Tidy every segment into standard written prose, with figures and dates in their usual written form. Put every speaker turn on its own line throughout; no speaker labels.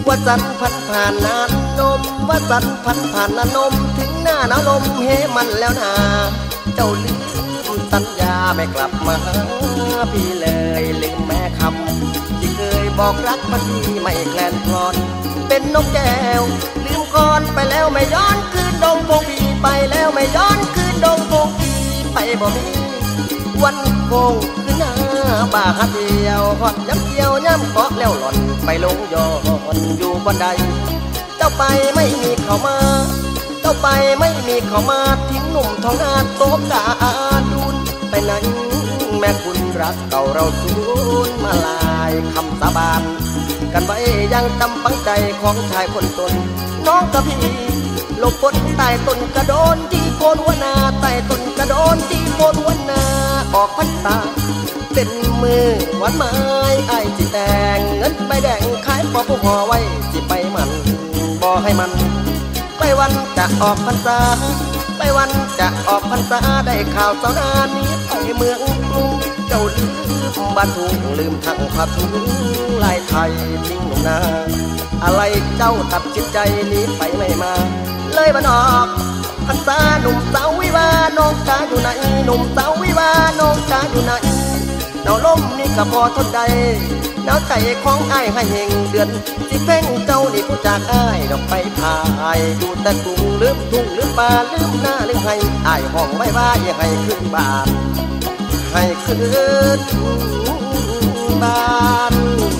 ว่าสันพันผ่านนานนมว่าสันพันผ่านนานนมถึงหน้าหนาวลมเฮมันแล้วนาเจ้าลืมสัญญาไม่กลับมาหาพี่เลยลืมแม่คำที่เคยบอกรักพันพี่ไม่แคลนคลอนเป็นนกแก้วลืมก่อนไปแล้วไม่ย้อนคืนดงพงพี่ไปแล้วไม่ย้อนคืนดงพงพี่ไปบ่มีวันโกงคือหน้าบ้าเดียวหอดย้ำเกี่ยวย้ำเกาะแล้วหล่อนไปลงย้อนอยู่บันไดเจ้าไปไม่มีเข้ามาเจ้าไปไม่มีเข้ามาทิ้งหนุ่มทองนาโตกาดุนไปไหนแม่คุณรักเก่าเราสูญมาลายคำสาบานกันไว้ยังจำปังใจของชายคนตนน้องกับพี่หลบฝนใต้ต้นกระโดนที่โคนวนาใต้ต้นกระโดนที่โคนวนาออกพรรษาเป็นมือวันไม้ไอ้จิแต่งเงินใบแดงขายปอผู้ห่อไว้จิไปมันบ่ให้มันไปวันจะออกพรรษาไปวันจะออกพรรษาได้ข่าวสาวนานี้ไปเมืองกรุงเจ้าลืมบ้านทุ่งลืมทั้งผ้าถุงลายไทยทิ้งหนุ่มนาอะไรเจ้าตัดจิตใจนี้ไปไม่มาเลยบ้านออกพรรษาหนุ่มสาววิวาน้องจ๋าอยู่ไหนหนุ่มสาววิวาน้องจ๋าอยู่ไหนหนาวลมนี่ก็พอทนได้หนาวใจของอ้ายให้เฮงเดือนสิเพ่งเจ้านี่ผู้จากอ้ายดอกไปพายดูแต่กรุงลืมทุ่งลืมป่าลืมหน้าลืมให้อ้ายห้องไว้ว่าอย่าให้ขึ้นบ้านให้ขึ้นบ้าน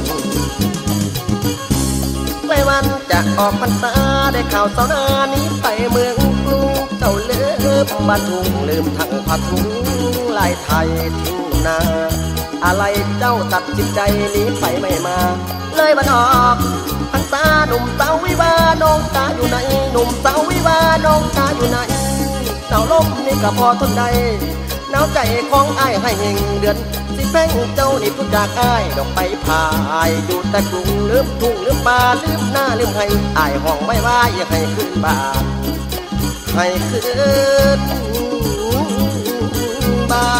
ใกล้วันจะออกพรรษาได้ข่าวสาวนานี้ไปเมืองกรุงเจ้าลืมบ้านทุ่งลืมทั้งผ้าถุงลายไทยทิ้งนาอะไรเจ้าตัดจิตใจนี้ไปไม่มาเลยบ้านออกพรรษาหนุ่มสาววิวาน้องจ๋าอยู่ไหนหนุ่มสาววิวาน้องจ๋าอยู่ไหนหนาวลมนี่ก็พอทนได้หนาวใจของอ้ายให้เฮงเดือนสิแป้งเจ้านี่ผู้จากอ้ายดอกไปพายอยู่แต่กรุงลืมทุ่งลืมป่าลืมหน้าลืมให้อ้ายห้องไม่ว่าอย่าให้ขึ้นบ้านให้ขึ้นบ้าน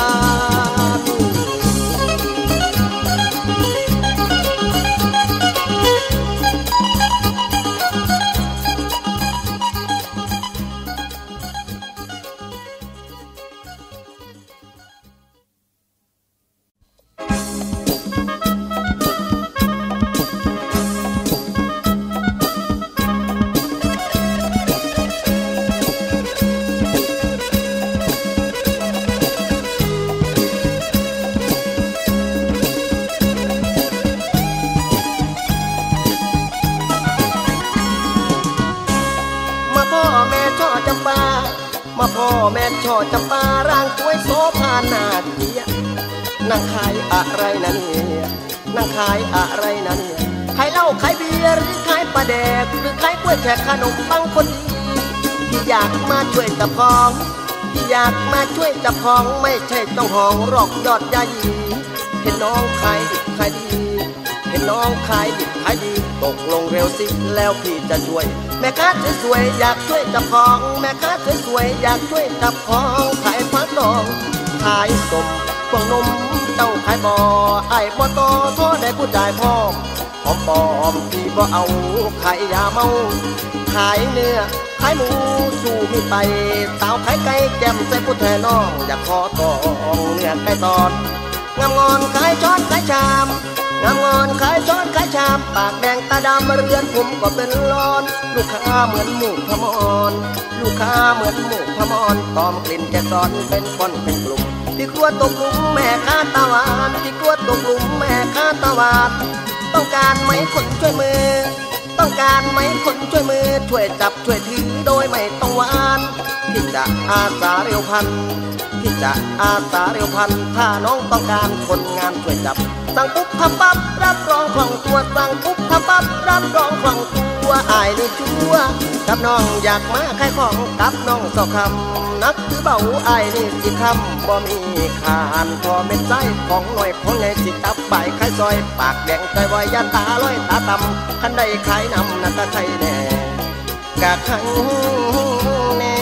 มาพ่อแม่ช่อจำปาร่างสวยโสภานาเทียนั่งขายอะไรนั่นเนี่ยนั่งขายอะไรนั่นเนี่ยขายเหล้าขายเบียร์หรือขายปลาแดกหรือขายกล้วยแขกขนมปังคนดีที่อยากมาช่วยจับของที่อยากมาช่วยจับของไม่ใช่ต้องห้องรอกยอดยายีเห็นน้องขายดิบขายดีเห็นน้องขายดิบขายดีตกลงเร็วสิแล้วพี่จะช่วยแม่ค้าสวยๆอยากช่วยจับของแม่ค้าสวยๆอยากช่วยจับของขายฟักทองขายสมพวงนมเจ้าขายบ่อไอ้บ่ต่อโทษได้ผู้จ่ายพ่อหอมปอมพี่บ่เอาขายยาเมาขายเนื้อขายหมูสู้มีไปสาวขายไก่แก้มใส่ผู้แทนน้องอยากขอตองเนื้อไก่ตอนงามงอนขายช้อนขายชามงามงอนขายช้อนขายชามปากแดงตาดำเรือนผมก็เป็นร้อนลูกค้าเหมือนหมูพมรลูกค้าเหมือนหมูพมรตอมกลิ่นแกซ้อนเป็นก้อนเป็นกลุ่มพี่กลัวตกหลุมแม่ค้าตาหวานพี่กลัวตกหลุมแม่ค้าตาหวานต้องการไหมคนช่วยมือต้องการไหมคนช่วยมือช่วยจับช่วยถือโดยไม่ต้องหวานพี่จะอาสาเร็วพันพี่จะอาสาเร็วพันถ้าน้องต้องการคนงานช่วยจับสั่งปุ๊บทำปั๊บรับรองคล่องตัวสั่งปุ๊บทำปั๊บรับรองคล่องตัวอายนี่ชัวกับน้องอยากมาขายของกับน้องสอคำนักถือเบาอายนี่สิคำบ่มีขานพอเป็นใจของหน่อยของใหญ่สิจับใบขายซอยปากแดงใจวายยันตาลอยตาต่ำคันใดขายนำนักใช่แน่กะขังแน่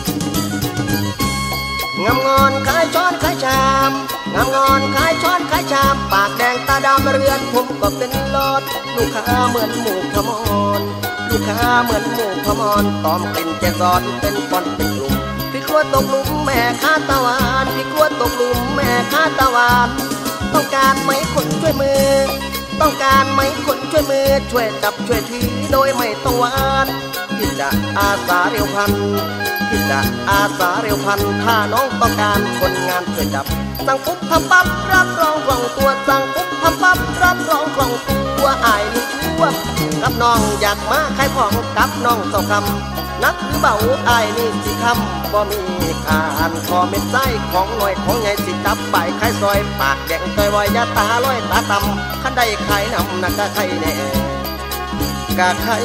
งามงอนขายช้อนขายชามงามงอนขายช้อนขายชชามปากแดงตาดำเรือนผมก็เป็นลอดลูกค้าเหมือนหมูขมอนลูกค้าเหมือนหมูขมอนตอมกลิ่นแกซอนเป็นปอนเป็นกลุ่มพี่กลัวตกหลุมแม่ค้าตะวันพี่กลัวตกหลุมแม่ค้าตะวันต้องการไหมคนช่วยมือต้องการไหมคนช่วยมือช่วยจับช่วยถือโดยไม่ต้องหวานพี่จะอาสาเร็วพันพี่จะอาสาเร็วพันถ้าน้องต้องการคนงานช่วยจับสั่งปุ๊บทำปั๊บรับรองคล่องตัวสั่งปุ๊บทำปั๊บรับรองคล่องตัวอายนี่ชั่วกับน้องอยากมาขายของกับน้องเจ้าคำนักหรือเบาอายนี่สิคำบ่มีการขอเม็ดไส้ของหน่อยของใหญ่สิจับไปขายซอยปากแดงต่อยไว้ยาตาลอยตาต่ำขันได้ขายนำนักกะไข่แน่กะไข่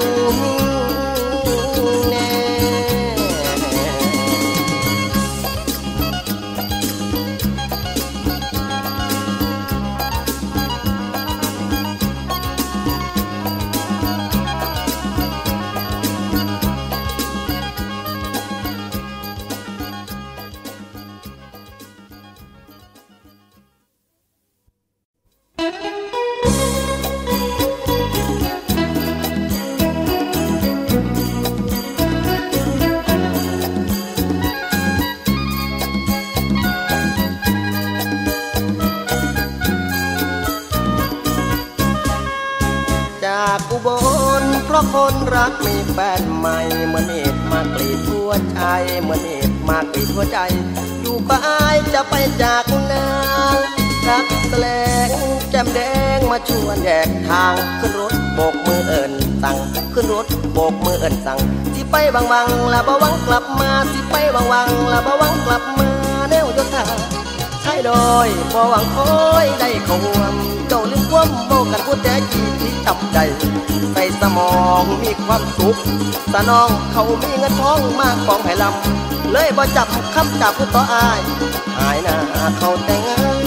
แน่อุบลเพราะคนรักมีแฟนใหม่เหมือนเห็ดมากรีดหัวใจเหมือนเห็ดมากรีดหัวใจอยู่บ่ายจะไปจากนางรักแสลงแจ่มแดงมาชวนแยกทางขึ้นรถโบกมือเอิญสั่งขึ้นรถโบกมือเอิญสั่งสิไปวังละบ่หวังกลับมาสิไปวังละบ่หวังกลับมาแนวโยธาใช่ดอยบ่หวังคอยได้เขาห่วงเจ้าลืมความโบกันพูดแต่จีที่จำใจใส่สมองมีความสุขสะน้องเขามีเงินทองมากกองไผ่ลำเลยบ่จับคำจับผู้ต่ออายหายหน้าเขาแต่งงาน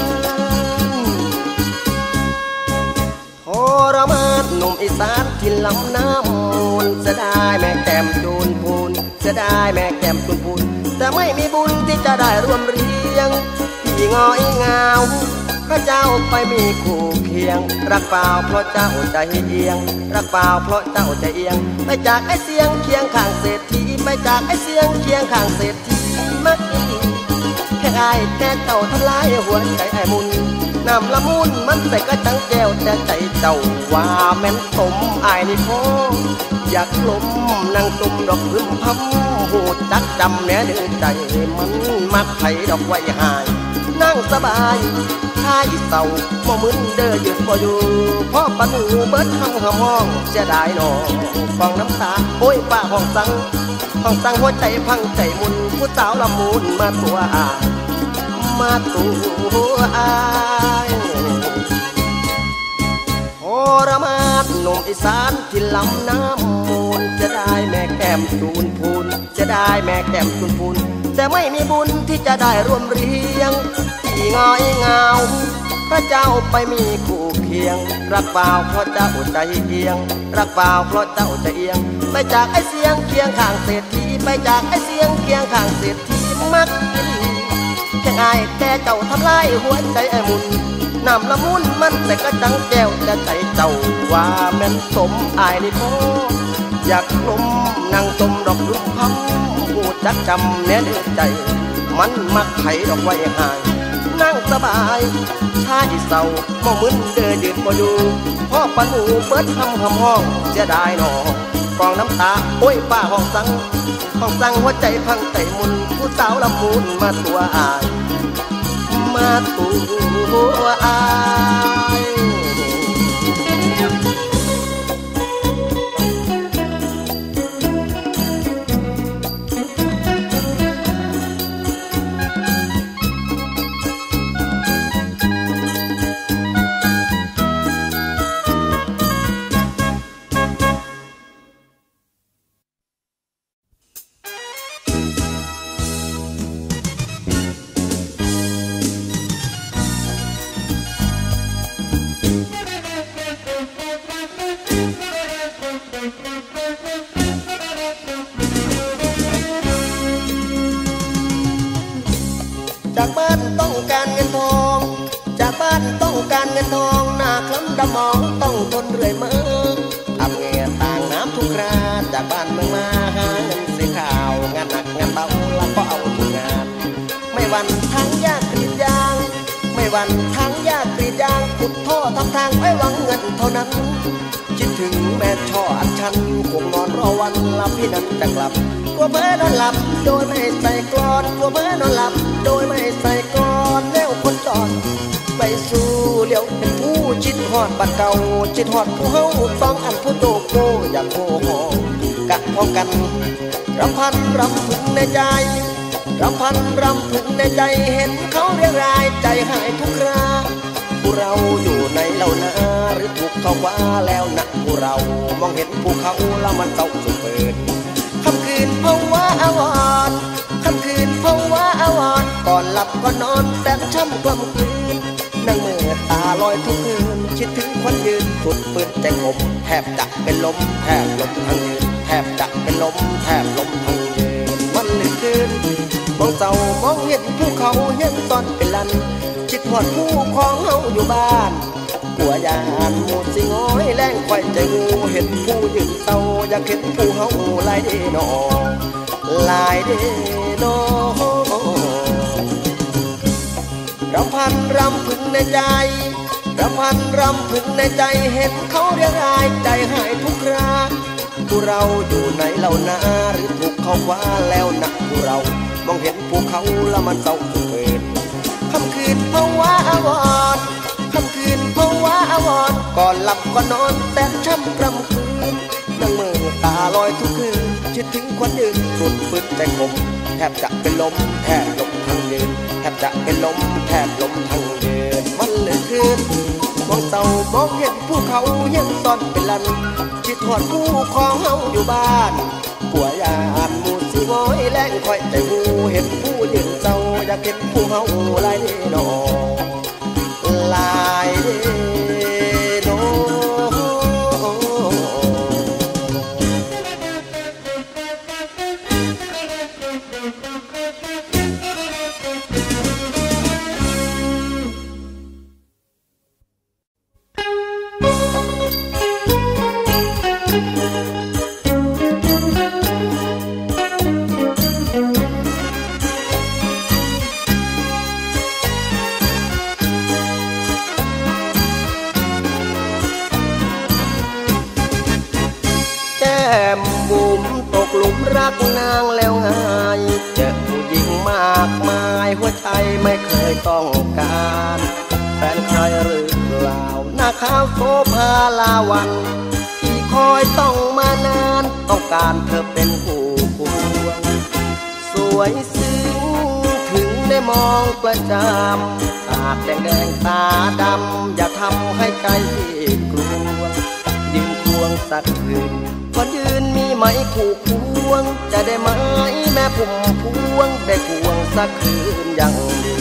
ทรมานหนุ่มอีสานที่ลำน้ำมูลเสียดายแม่แก้มจูนพูนเสียดายแม่แก้มจูนพูนแต่ไม่มีบุญที่จะได้ร่วมเรียงพี่งอยเงาพระเจ้าไปมีคู่เคียงรักเปล่าเพราะเจ้าใจเอียงรักเปล่าเพราะเจ้าใจเอียงไปจากไอ้เสียงเคียงข้างเศรษฐีไปจากไอ้เสียงเคียงข้างเศรษฐีมักอีแค่อายแค่เจ้าทำลายหัวใจไอ้มุนน้ำละมุนมันใส่กระจังแก้วแต่ใจเจ้าว่าแม่นสมอายนี่พออยากล้มนั่งตุ่มดอกพึ่มพำหูจักจำแน่เดือใจมันมักไผ่ดอกไว้หายนั่งสบายท้ายเศร้าบ่มึนเด้อยืนบ่อยู่พ่อปะหนูเบิดคำห้องเสียดายหนอฟองน้ำตาโอ้ยป้าห้องสั่งหัวใจพังใจมุนผู้สาวละมุนมาตัวอายมาตัวอายทรมานหนุ่มอีสานที่ลำน้ำมูลจะได้แม่แก้มจูนพูนจะได้แม่แก้มจูนพูนแต่ไม่มีบุญที่จะได้ร่วมเรียงที่งอยเงาพระเจ้าไปมีคู่เคียงรักเปล่าเพราะเจ้าใจเอียงรักเปล่าเพราะเจ้าใจเอียงไปจากไอ้เสียงเคียงข้างเศรษฐีไปจากไอ้เสียงเคียงข้างเศรษฐีมักแค่อายแต่เจ้าทำลายหัวใจไอ้มุนน้ำละมุนมันแต่กระจังแก้วแต่ใจเจ้าว่าแม่นสมอายนี่พออยากล้มนั่งจมดอกรุ่มพับพูดจักจำแน่เดือใจมันมักไผ่ดอกไว้หายนั่งสบายชายเศร้าบ่มึนเด้อยืนบ่อยู่พ่อปะหนูเบิดคำห้องเสียดายหนอกองน้ำตาโอ้ยป้าห้องสั่งหัวใจพังใจมุนผู้สาวละมุนมาตัวอายมาตัวอายงินทองหน้าคล้ำดำมองต้องทนเรื่อยมาทำเงียต่างน้ำทุกคราจากบ้านเมืองมาหาเงินซื้อข้าวงานหนักงานเบาแล้วก็เอาทุกงานไม่วันทั้งยากกรีดยางไม่วันทั้งยากกรีดยางขุดท่อทำทางไว้หวังเงินเท่านั้นคิดถึงแม่ช่ออันชันคงนอนรอวันหลับพี่นั้นจะกลับกลัวเพ้อนอนหลับโดยไม่ใส่กลอนกลัวเพ้อนอนหลับโดยไม่ใส่กลอนแล้วคนจอดไปสู่เลี้ยวเป็นผู้จิตหอดบัดเก่าจิตหอดผู้เฮาสองอันผู้โตโกอยากโกหกกะพอกันรำพันรำพึงในใจรำพันรำพึงในใจเห็นเขาเรียกรายใจหายทุกคราผู้เราอยู่ในเหล่านาหรือถูกเขาว่าแล้วนะผู้เรามองเห็นภูเขาแล้วมันเศร้าสุดเปิดค่ำคืนภาวะอาวรค่ำคืนภาวะอาวรก่อนหลับก็นอนแต่ช้ำกลำคืนนั่งเมื่อตาลอยทุกคืนคิดถึงคนยืนสุดปืนใจขมแทบจะเป็นลมแทบลมทั้งยืนแทบจะเป็นลมแทบลมทั้งยืนวันหรือคืนมองเศร้ามองเห็นภูเขาเห็นตอนเป็นลันคิดหอดผู้ของเฮาอยู่บ้านกลัวยานหมูสิง้อยแรงควายใจงูเห็นผู้ยืนเศร้าอยากเห็นผู้เฮาลายเดนอลายเดนอรำพันรำพึงในใจรำพันรำพึงในใจเห็นเขาเรียกรายใจหายทุกคราผู้เราอยู่ในเหล่านาหรือถูกเขาว่าแล้วนะผู้เรามองเห็นภูเขาแล้วมันเศร้าสุดเวรค่ำคืนภาวะอาวรค่ำคืนภาวะอาวรก่อนหลับก็นอนแต่ช้ำกลำคืนนั่งมือตาลอยทุกคืนคิดถึงคนยืนสุดฝืนใจขมแทบจะเป็นลมแทบลมทั้งยืนแทบจะเป็นลมแทบลมทั้งยืนวันเหลือคืนมองเศร้ามองเห็นภูเขายังตอนเป็นลันคิดหอดผู้ของเฮาอยู่บ้านผัวยานหมูสิง้อยแรงคอยใจหูเห็นผู้ยืนเศร้าอยากเห็นผู้เฮาลายเดนอลายเดนอบุ๋มตกหลุมรักนางแล้วไงเจอผู้หญิงมากมายหัวใจไม่เคยต้องการแฟนใครหรือเปล่าหน้าขาวโสภาลาวันที่คอยต้องมานานต้องการเธอเป็นผู้ควงสวยซึ้งถึงได้มองประจำตาแดงแดงตาดำอย่าทำให้ใจพี่กลัวยืนควงสักคืนคนยืนมีไหมคู่ควงจะได้ไหมแม่ผมพวงได้ควงสักคืนอย่างดี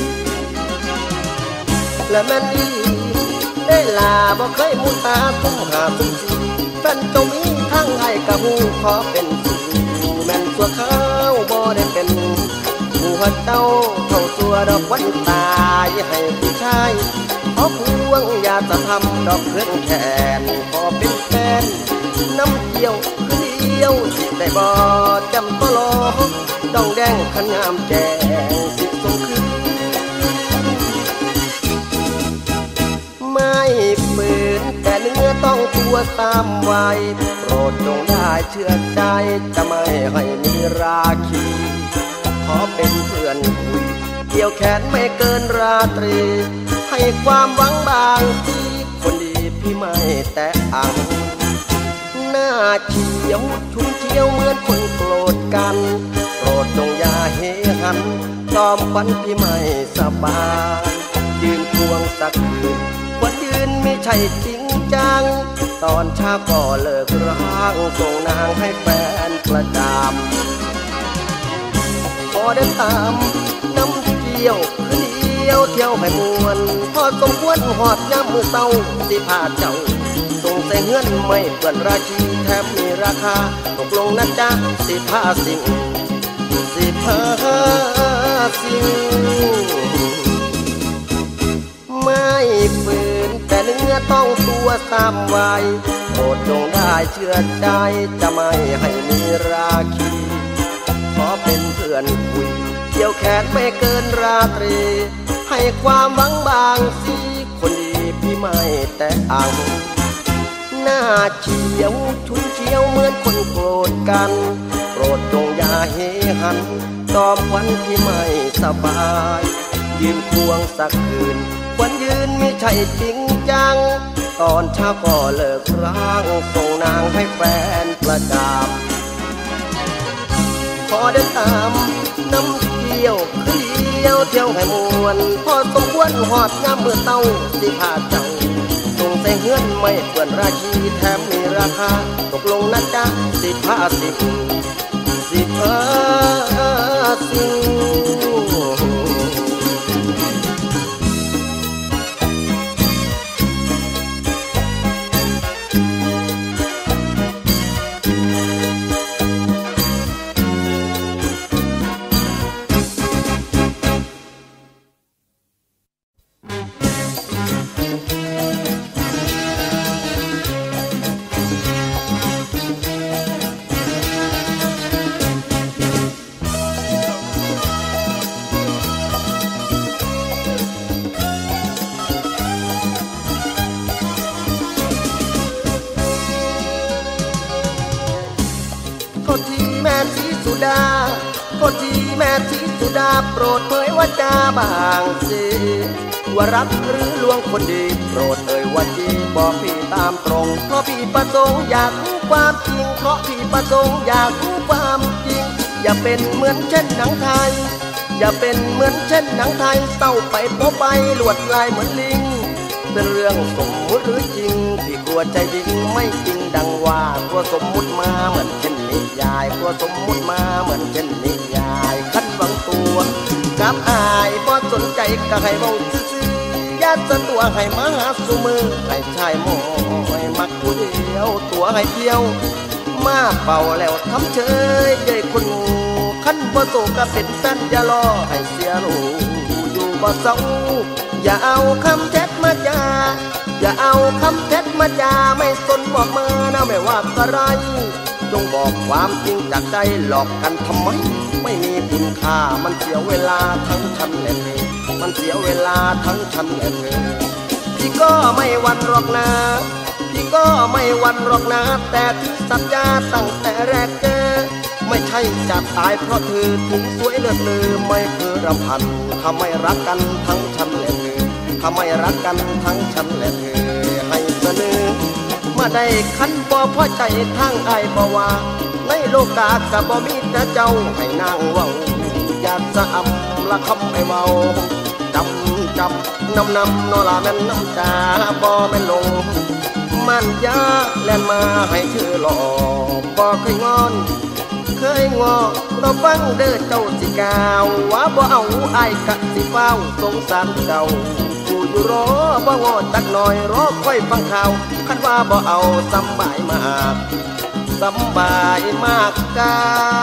และแม่นี่ได้ลาบ่เคยมุตาตุ้มหาตุ้มสีแฟนเจ้ามีทั้งให้กะหูขอเป็นสู่แม่นตัวเขาบ่ได้เป็นผู้หัดเจ้าเท่าตัวดอกวันตายให้ผู้ชายขอพวงอย่าจะทำดอกเครื่องแขนขอเป็นแฟนน้ำเกี่ยวคือเดียวสิได้บ่จำตลอดองแดงขันงามแจงสิส่งคืนไม่ฝืนแต่เนื้อต้องตัวตามไว้โปรดจงได้เชื่อใจจะไม่ให้มีราคีขอเป็นเพื่อนคุยเกี่ยวแขนไม่เกินราตรีให้ความหวังบางทีคนดีพี่ไม่แตะอังหน้าเขียวชุ่มเชียวเหมือนคนโกรธกันโปรดจงอย่าเฮหันจอมควันพี่ไม่สบายยืนควงสักคืนวันยืนไม่ใช่จริงจังตอนเช้าก็เลิกร้างส่งนางให้แฟนประจำพอเดินตามน้ำเกี่ยวคือเดียวเที่ยวให้มวนพอสมควรหอดย้ำมือเศร้าสิพาเจ้าส่งใส่เงื่อนไม่เปื่อนราชีแถมมีราคาตกลงนะจ๊ะสิพาสิ่งสิพาสิ่งไม่ฝืนแต่ต้องตัวสามวัยโปรดจงได้เชื่อใจจะไม่ให้มีราคีขอเป็นเพื่อนคุยเกี่ยวแขนไม่เกินราตรีให้ความหวังบางสิคนดีพี่ไม่แต่อ่างหน้าเฉียวชุนเฉียวเหมือนคนโกรธกันโปรดจงอย่าเฮหันตอมควันที่ไม่สบายยืนควงสักคืนควันยืนไม่ใช่จริงจังตอนเช้าก็เลิกร้างส่งนางให้แฟนประจำพอเดินตามน้ำเที่ยวคือเดียวเที่ยวให้มวนพอสมควรหอดงามเมื่อเต้าสิพาเจ้าส่งใส่เฮือนไม่เปื่อนราชีแถมมีราคาตกลงนะจ๊ะ15 10 โทษทีแม่ศรีสุดาโปรดเผยวาจาบางสิว่ารักหรือลวงคนดีโปรดเอ่ยว่าจริงบอกพี่ตามตรงเพราะพี่ประสงค์อยากรู้ความจริงเพราะพี่ประสงค์อยากรู้ความจริงอย่าเป็นเหมือนเช่นหนังไทยอย่าเป็นเหมือนเช่นหนังไทยเศร้าไปโป๊ไปลวดลายเหมือนลิงเป็นเรื่องสมมุติหรือจริงพี่กลัวใจจริงไม่จริงดังว่ากลัวสมมุติมาเหมือนเช่นนิยายกลัวสมมุติมาเหมือนเช่นนิยายคัดฝังตัวกับอายบ่สนใจก็ให้เว้าซื่อๆอย่าสะตัวให้มาหาสุมือให้ชายหมอยมักผู้เดียวตัวให้เที่ยวมาเป่าแล้วทำเฉยเย้ยคนงูคันบ่โตก็เป็นแฟนอย่ารอให้เสียลูกอยู่บ่เศร้าอย่าเอาคำเท็จมาจาอย่าเอาคำเท็จมาจาไม่สนบอกมานะไม่ว่าอะไรจงบอกความจริงจากใจหลอกกันทำไมไม่มีคุณค่ามันเสียเวลาทั้งฉันและเธอมันเสียเวลาทั้งฉันและเธอพี่ก็ไม่หวั่นหรอกนะพี่ก็ไม่หวั่นหรอกนะแต่ที่สัญญาตั้งแต่แรกเจอไม่ใช่จะตายเพราะเธอถึงสวยเลิศเลอไม่เคยรำพันทำไมรักกันทั้งฉันและเธอทำไมรักกันทั้งฉันและเธอให้เสนอมาได้คันบ่พอใจทางอ้ายบ่ว่าในโลกาก็บ่มีแต่เจ้าให้นางเว้าอย่าสะอำละคำให้เว้าจำนำนอลาแม่นน้ำตาบ่แม่นลงมันยาแล่นมาให้เธอหลอกบ่เคยงอนเคยงอเราฟังเด้อเจ้าสิกาวว่าบ่เอาอ้ายกะสิเฝ้าสงสารเจ้าผู้อยู่รอบ่งอจักหน่อยรอค่อยฟังข่าวคันว่าบ่เอาสำบายมากสำบายมากกา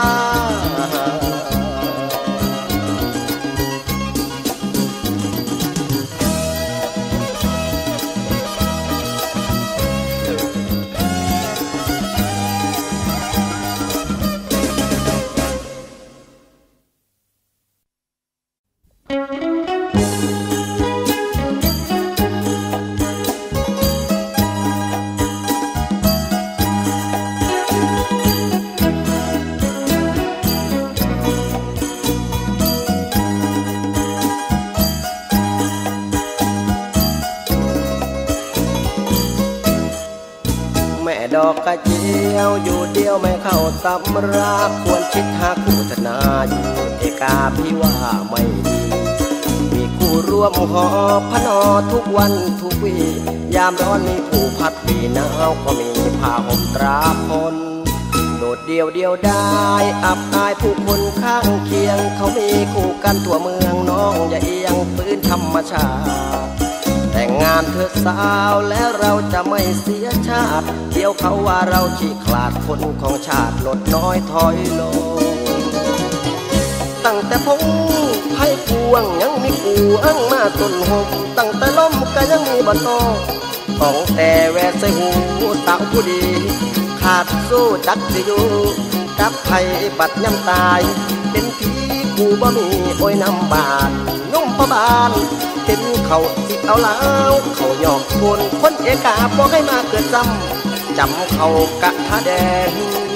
ดอกกระเจียวอยู่เดียวไม่เข้าตำราควรคิดหาคู่ธนาอยู่เอกาพี่ว่าไม่ดีมีคู่ร่วมหอพนอทุกวันทุกวียามร้อนมีผู้พัดปีหนาวก็มีผ้าห่มตราพลโดดเดียวได้อับอายผู้คนข้างเคียงเขามีคู่กันทั่วเมืองน้องอย่าเอียงพื้นธรรมชาติแต่งงานเธอสาวแล้วเราจะไม่เสียชาติเดี๋ยวเขาว่าเราขี้ขลาดคนของชาติลดน้อยถอยลงตั้งแต่พงให้พวงยังมีกูอั้งมาต้นหมตั้งแต่ล้มก็ยังมีบ่โตของแต่แวะใส่หูสาวผู้ดีขาดสู้จักสิอยู่กับไผบัดย่ำตายเป็นผีกูบ่มีโอยน้ำบานนุ่มพระบานเห็นเขาสิเอาแล้วเขาหยอกคนคนเอกาบอกให้มาเกิดจำเขากะท่าแดง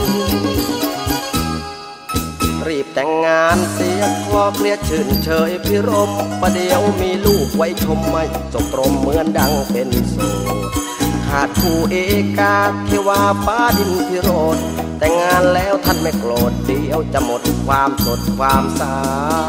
รีบแต่งงานเสียคลอเคลียชื่นเฉยพิรมประเดี๋ยวมีลูกไว้ชมไม่จบตรมเหมือนดังเป็นโสดขาดคู่เอกาเทวาฟ้าดินพิโรธแต่งงานแล้วท่านไม่โกรธเดี๋ยวจะหมดความสดความสา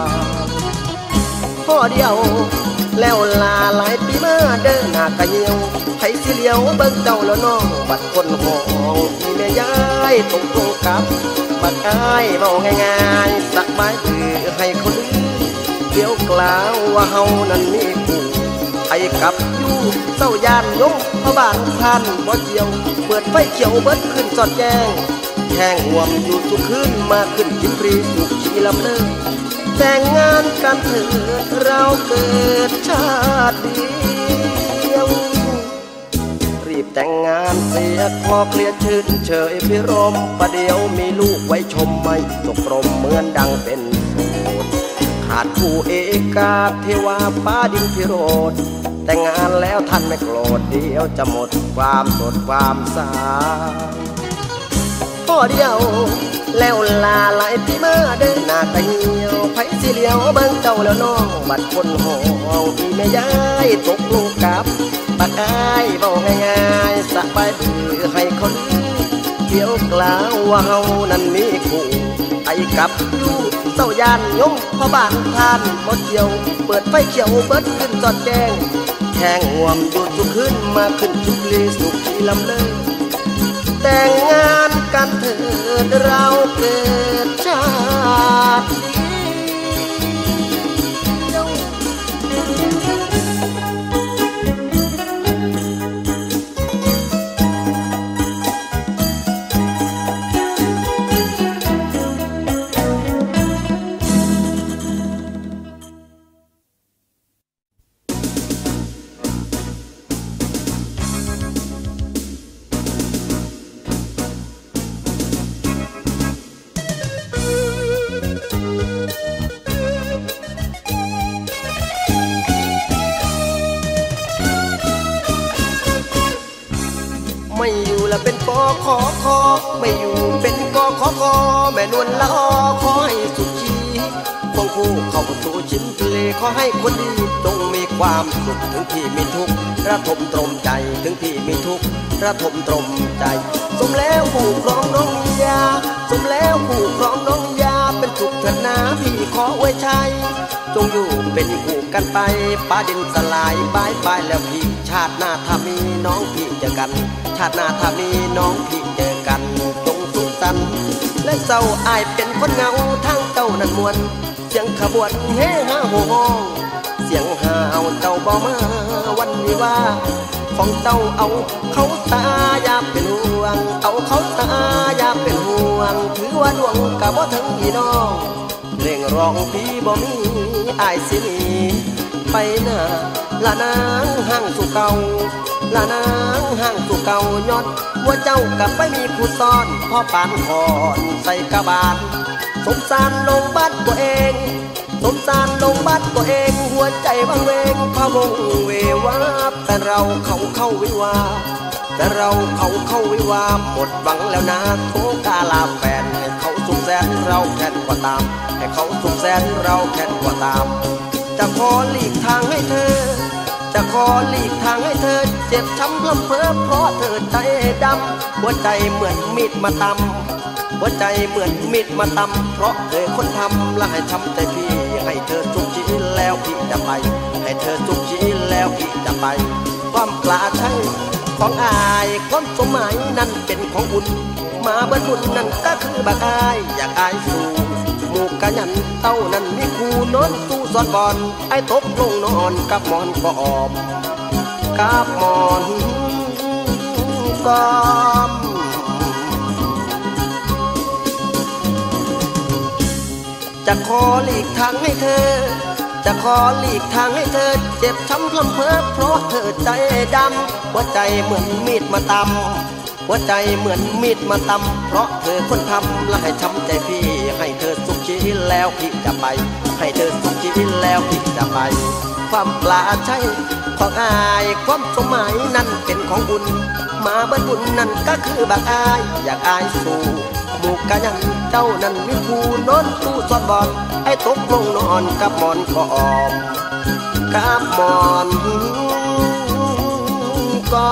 พ่อเดียวแล้วลาหลายปีมาเดินหน้ากะเหี่ยวไผสิเลี้ยวเบิ่งเจ้าแล้วน้องบัดคนห้องที่แม่ย้ายตรงกับบัดอ้ายเว้าง่ายๆสักใบคือให้เขาลือเดี๋ยวกล่าวว่าเฮานั้นมีคู่ไอ้กับอยู่เศร้ายานยมพระบานพันบ่เกี่ยวเปิดไฟเขียวเบิดขึ้นสอดแจ้งแข่งห่วมอยู่ทุกคืนมาขึ้นกินฟรีสุขชีลำเลยแต่งงานกันเถิดเราเกิดชาติเดียวรีบแต่งงานเสียพอเคลียชื่นเฉยพิรมประเดี๋ยวมีลูกไว้ชมไม่ตกรมเหมือนดังเป็นโสดขาดคู่เอกาเทวาฟ้าดินพิโรธแต่งงานแล้วท่านไม่โกรธเดี๋ยวจะหมดความสดความสาพ่อเดียวแล้วลาหลายปีมาเดินหน้าตะเหี่ยวไผสิเลี้ยวเบิ่งเจ้าแล้วน้องบัดคนห้องที่แม่ย้ายตกลงกับบัดอ้ายเว้าง่ายๆสบายบือให้เขาลือเกี่ยวกล่าวว่าเฮานั้นมีคู่ไอ้กับอยู่เศร้ายานยมพ่อบ้านทานบ่เกี่ยวเปิดไฟเขียวเบิดขึ้นสอดแจ้งแข่งห่วมอยู่ทุกคืนมาขึ้นชุบลีสุขที่ลำเลยแต่งงานกันเถิดเราเกิดชาติเดียวไม่อยู่แล้วเป็นกอขอคอไม่อยู่เป็นกอขอคอแม่นวลละอขอให้สุขีควงคู่เข้าสู่ชิ้นทะเลขอให้คนดีจงมีความสุขถึงที่มีทุกข์ระทมตรมใจถึงที่มีทุกข์ระทมตรมใจสมแล้วคู่ครองน้องยาสมแล้วคู่ครองน้องยาเป็นสุขเถิดนาพี่ขอไว้ชัยจงอยู่เป็นคู่กันไปฟ้าดินสลายบายบายแล้วพี่ชาติหน้าถ้ามีน้องพี่เจอกันชาติหน้าถ้ามีน้องพี่เจอกันจงสุขสันต์และเศร้าอายเป็นคนเหงาทางเจ้านั้นมวนเสียงขบวนเฮฮาโหห้องเสียงหาวเจ้าบ่มาวันนี้ว่าของเจ้าเอาเขาตาอย่าเป็นห่วงเอาเขาตาอย่าเป็นห่วงถือว่าดวงกะบ่ถึงพี่น้องเร่งร้องพี่บ่มีอายสิหนีไปหน้าละนางห่างสู่เก่าละนางห่างสู่เก่ายอดว่าเจ้ากลับไปมีผู้ซ่อนพ่อปานคอนใส่กระบาลสงสารลงบ้านตัวเองสงสารลงบ้านตัวเองหัวใจวังเวงพะวงเววาแต่เราเข้าวิวาแต่เราเข้าวิวาหมดหวังแล้วนะโทกาลาแฟนให้เขาสุขแสนเราแค้นกว่าตามให้เขาสุขแสนเราแค้นกว่าตามจะขอหลีกทางให้เธอจะขอหลีกทางให้เธอเจ็บช้ำลำเพ้อเพราะเธอใจดำหัวใจเหมือนมีดมาตำหัวใจเหมือนมีดมาตำเพราะเธอคนทำและให้ช้ำใจพี่ให้เธอสุขชีแล้วพี่จะไปให้เธอสุขชีแล้วพี่จะไปความกล้าใช่ของอายความสมัยนั้นเป็นของบุญมาเบิ้ลบุญนั่นก็คือบักอายอยากอายสู่หมู่กะยันเต้านั้นมีคู่นอนสู้สอนบอลไอ้ตกลงนอนกับมอนก็ออมกับมอนก็จะขอหลีกทางให้เธอจะขอหลีกทางให้เธอเจ็บช้ำพลำเพ้อเพราะเธอใจดำหัวใจเหมือนมีดมาตำหัวใจเหมือนมีดมาตำเพราะเธอคนทำและให้ช้ำใจพี่ให้เธอสุขชีวิตแล้วพี่จะไปให้เธอสุขชีวิตแล้วพี่จะไปความปลาใช่ของอายความสมัยนั้นเป็นของบุญมาเบิ้ลบุญนั่นก็คือบักอายอยากอายสู่หมู่กันยังเจ้านั้นมีผู้นอนตู้ซอนบอลไอ้ตกลงนอนกับหมอนก็ออมกับหมอนก็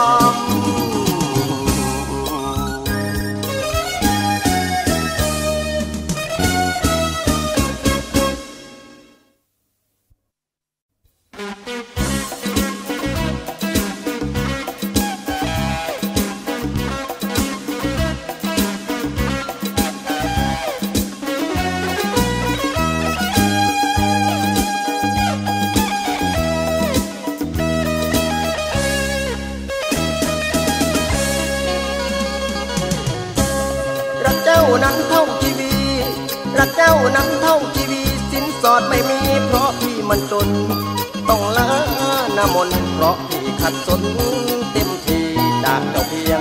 นั้นเท่าชีวีรักเจ้านั้นเท่าชีวีสินสอดไม่มีเพราะพี่มันจนต้องลาหน้ามนเพราะพี่ขัดสนเต็มทีจากเจ้าเพียง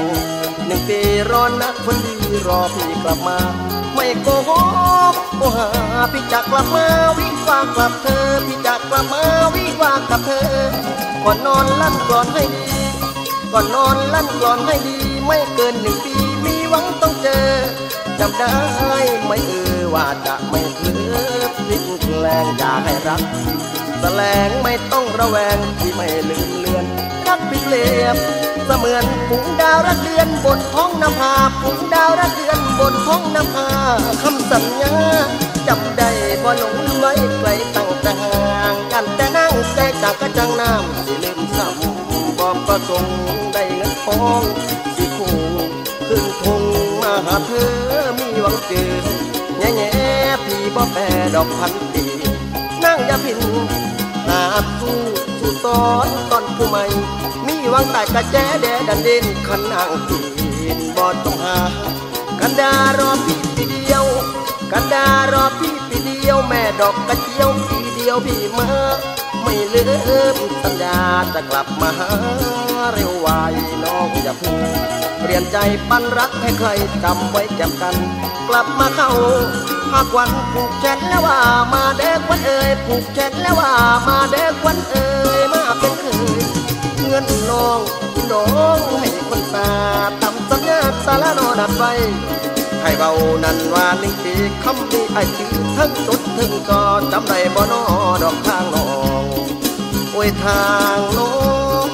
1 ปีรอนักคนดีรอพี่กลับมาไม่โกหกโอ้หาพี่จะกลับมาวิวากับเธอพี่จะกลับมาวิวากับเธอก่อนนอนลั่นกลอนให้ดีก่อนนอนลั่นกลอนให้ดีไม่เกิน1 ปีมีหวังต้องเจอจำได้ไม่ว่าจะไม่เพลิดพลิ้งแกล้งอยากให้รักแสลงไม่ต้องระแวงที่ไม่ลืมเลือนรักพี่เปรียบเสมือนฝูงดาวรักเดือนบนท้องน้ำพาฝูงดาวรักเดือนบนท้องน้ำพาคำสัญญาจำได้บ่หลงไว้ไกลตั้งแต่ห่างกันแต่นั่งใจจากกระจังน้ำสิลืมซ้ำบ่ประสงค์ได้เงินทองสิคู่ขึ้นทงมาหาเธอมีหวังเจอแง่พี่บ่แปรดอกพันปีนั่งยาพินหาสู้สอนตอนผู้ใหม่มีหวังตายกระแจแดดันเด่นขันนางปีนบ่ต้องหากันดารอพี่ปีเดียวกันดารอพี่ปีเดียวแม่ดอกกระเจียวปีเดียวพี่มาไม่ลืมสัญญาจะกลับมาหาเร็วไวน้องอย่าพูดเปลี่ยนใจปั้นรักให้ใครจำไว้แก็บกันกลับมาเข้าหากวันผูกแขนแล้วว่ามาเด็กวันเอ่ยผูกแขนแล้วว่ามาเด็กวันเอ่ยมาเป็นเคยเงินน้องน้องให้คนตาตำสัญญาสารนอนัดไว้ให้เบานั่นว่า1 ปีคำนี้ไอ้ชื่อทั้งจดทั้งก่อจำได้บ่นอดอกทางน้องโอ้ยทางน้อง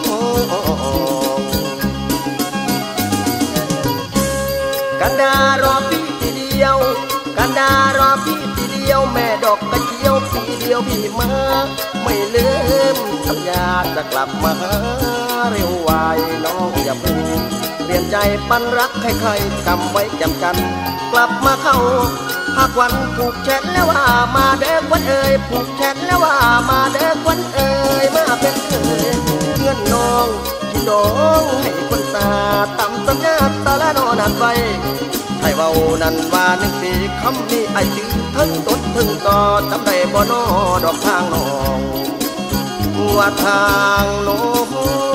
กันดารอพี่ปีเดียวกันดารอพี่ปีเดียวแม่ดอกกระเจียวปีเดียวพี่มาไม่ลืมสัญญาจะกลับมาหาเร็วไวน้องอย่าพูดเปลี่ยนใจปั้นรักให้ใครจำไว้จำกันกลับมาเข้าหากวันผูกแขนแล้วว่ามาเด็กวันเอ่ยผูกแขนแล้วว่ามาเด็กวันเอ่ยมาเป็นเคยเงินน้องที่น้องให้คนตาตำสัญญาสารนอนัดไว้ให้เบานั่นว่า1 ปีคำนี้ไอ้ชื่อทั้งตดทั้งก่อจำได้บ่นอดอกทางน้องว่าทางน้อง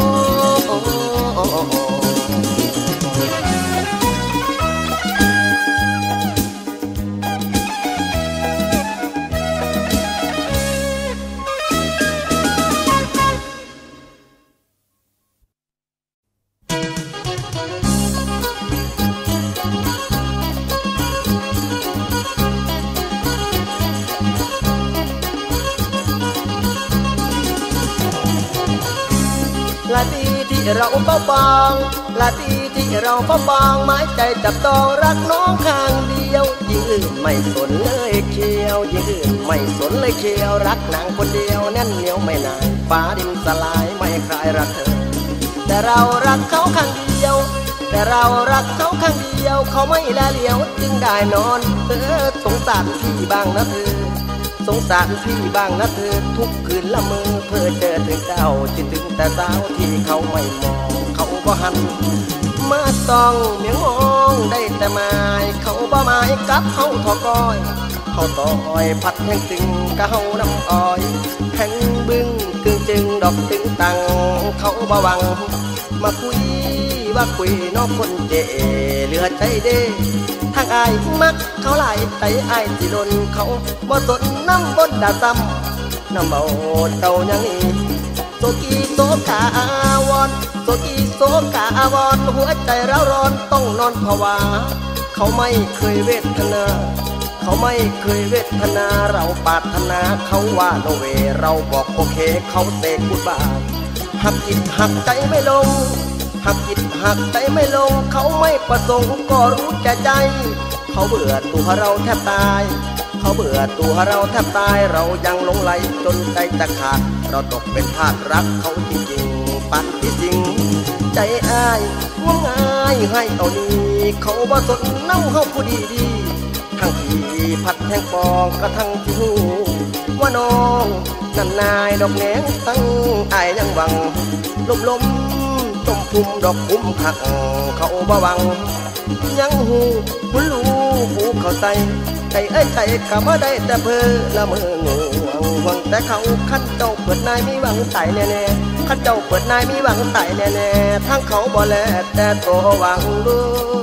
ลาตีที่เราเฝ้าฟังลาตีที่เราเฝ้าฟังหมายใจจับต้องรักน้องข้างเดียวยิ่งอื่นไม่สนเลยเชียวยิ่งอื่นไม่สนเลยเชียวรักนางคนเดียวแน่นเหนียวไม่นานฟ้าดินสลายไม่คลายรักเธอแต่เรารักเขาข้างเดียวแต่เรารักเขาข้างเดียวเขาไม่ละเหลียวจึงได้นอนสงสารพี่บ้างนะเธอสงสารพี่บ้างนะเธอทุกคืนละเมอเพื่อเจอถึงเจ้าคิดถึงแต่สาวที่เขาไม่มองเขาบ่หันมาต้องเมียงมองได้แต่หมายเขาบ่หมายกับเขาทอกอยเขาต่อยพัดแห่งตึงกะเฮาน้ำอ้อยแห่งบึ้งกึ่งจึงดอกตึงตังเขาบ่หวังมาคุยว่าคุยนอกคนเจเหลือใจเด้ทางอายมักเขาหลายใจอายสิโดนเขาบ่สนน้ำบนด่าซ้ำน้ำเบาเต่ายังนี้โซกีโซกาอาวอนโซกีโซกาอาวอนหัวใจร้าวร้อนต้องนอนภาวาเขาไม่เคยเวทนาเขาไม่เคยเวทนาเราปรารถนาเขาว่าโนเวเราบอกโอเคเขาเสกกุดบาหักจิตหักใจไม่ลงหักจิตหักใจไม่ลงเขาไม่ประสงค์ก็รู้แก่ใจเขาเบื่อตัวเราแทบตายเขาเบื่อตัวเราแทบตายเรายังหลงไหลจนใจจะขาดเราตกเป็นทาสรักเขาจริงๆปัดที่จริงใจอ้ายง่วงง่ายให้เอานี้เขาบ่สนน้ำเขาผู้ดีดีทั้งที่พัดแทงปองกระทั่งที่หูว่าน้องนั่นนายดอกแหนงตั้งอายยังหวังลมต้มพุ่มดอกคุ้มขักเขาบ่หวังยังหูหุ่นลูหูเขาใส่ใจเอ้ยใจก็บ่ได้แต่เพอละเมอง่วงหวังแต่เขาขั้นเจ้าเปิดนายมีหวังตายแน่ๆขั้นเจ้าเปิดนายมีหวังตายแน่ๆทั้งเขาบ่แลแต่ตัวหวังด้วย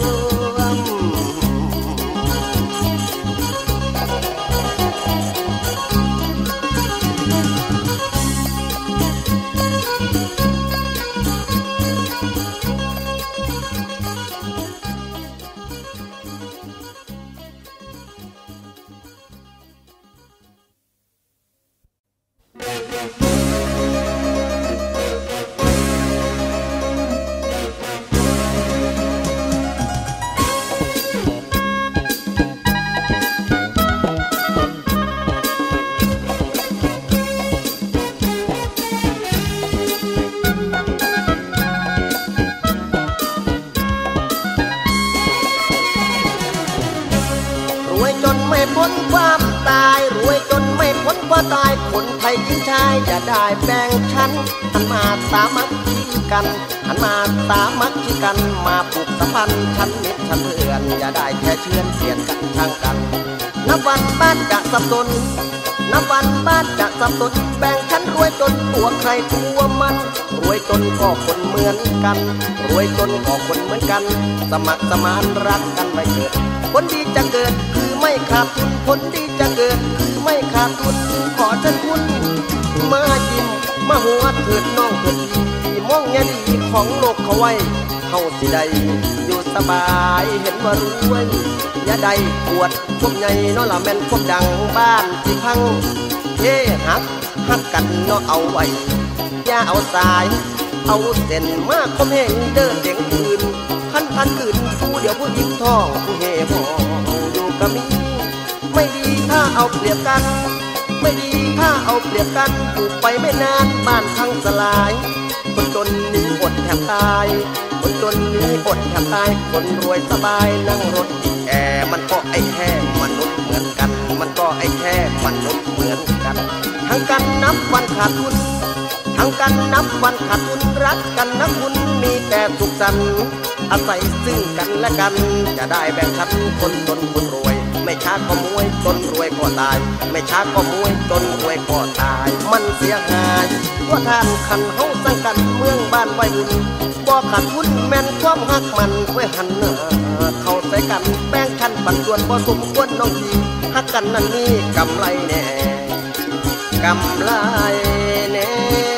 พ้นความตายรวยจนไม่พ้นว่าตายคนไทยหญิงชายอย่าได้แบ่งชั้นหันมาสามัคคีกันหันมาสามัคคีกันมาผูกสัมพันธ์ชั้นมิตรชั้นเพื่อนอย่าได้แค่เชื่อเสียดกันทางกันนับวันบ้านจะสับสนนับวันบ้านจะสับสนแบ่งชั้นรวยจนตัวใครตัวมันรวยจนก็คนเหมือนกันรวยจนก็คนเหมือนกันสมัครสมานรักกันไม่เกิดผลดีจะเกิดคือไม่ขาดทุนผลดีจะเกิดคือไม่ขาดทุนขอเชิญคุณมายิ้มมาหัวเถิดน้องเถิดดีมองแง่ดีของโลกเขาไว้เขาสิได้อยู่สบายเห็นว่ารวยอย่าได้ปวดพวกใหญ่น้อละแม่นพวกดังบ้านที่พังเฮ้หักกันน้อเอาไว้อย่าเอาสายเอาเส้นมาคมเหงเดินเด็กอื่นขั้นอื่นผู้เดี๋ยวผู้หญิงท้องผู้เห่หออยู่กับมีไม่ดีถ้าเอาเปรียบกันไม่ดีถ้าเอาเปรียบกันอยู่ไปไม่นานบ้านพังสลายคนจนนี้อดแทบตายคนจนนี้อดแทบตายคนรวยสบายนั่งรถติดแอร์มันก็ไอ้แค่มนุษย์เหมือนกันมันก็ไอ้แค่มนุษย์เหมือนกันทั้งกันนับวันขาดทุนทั้งกันนับวันขาดทุนรักกันนะคุณมีแต่สุขสันต์อาศัยซึ่งกันและกันจะได้แบ่งชั้นคนจนคนรวยไม่ช้าก็มวยจนรวยก็ตายไม่ช้าก็มวยจนรวยก็ตายมันเสียหายว่าท่านขันเฮาสังกันเมืองบ้านไว้บุญบ่ขาดทุนแม่นความหักมันไว้หันหน้าเข้าใส่กันแบ่งชั้นปันส่วนบ่สมควรน้องทีหักกันนั่นนี่กำไรแน่กำไรแน่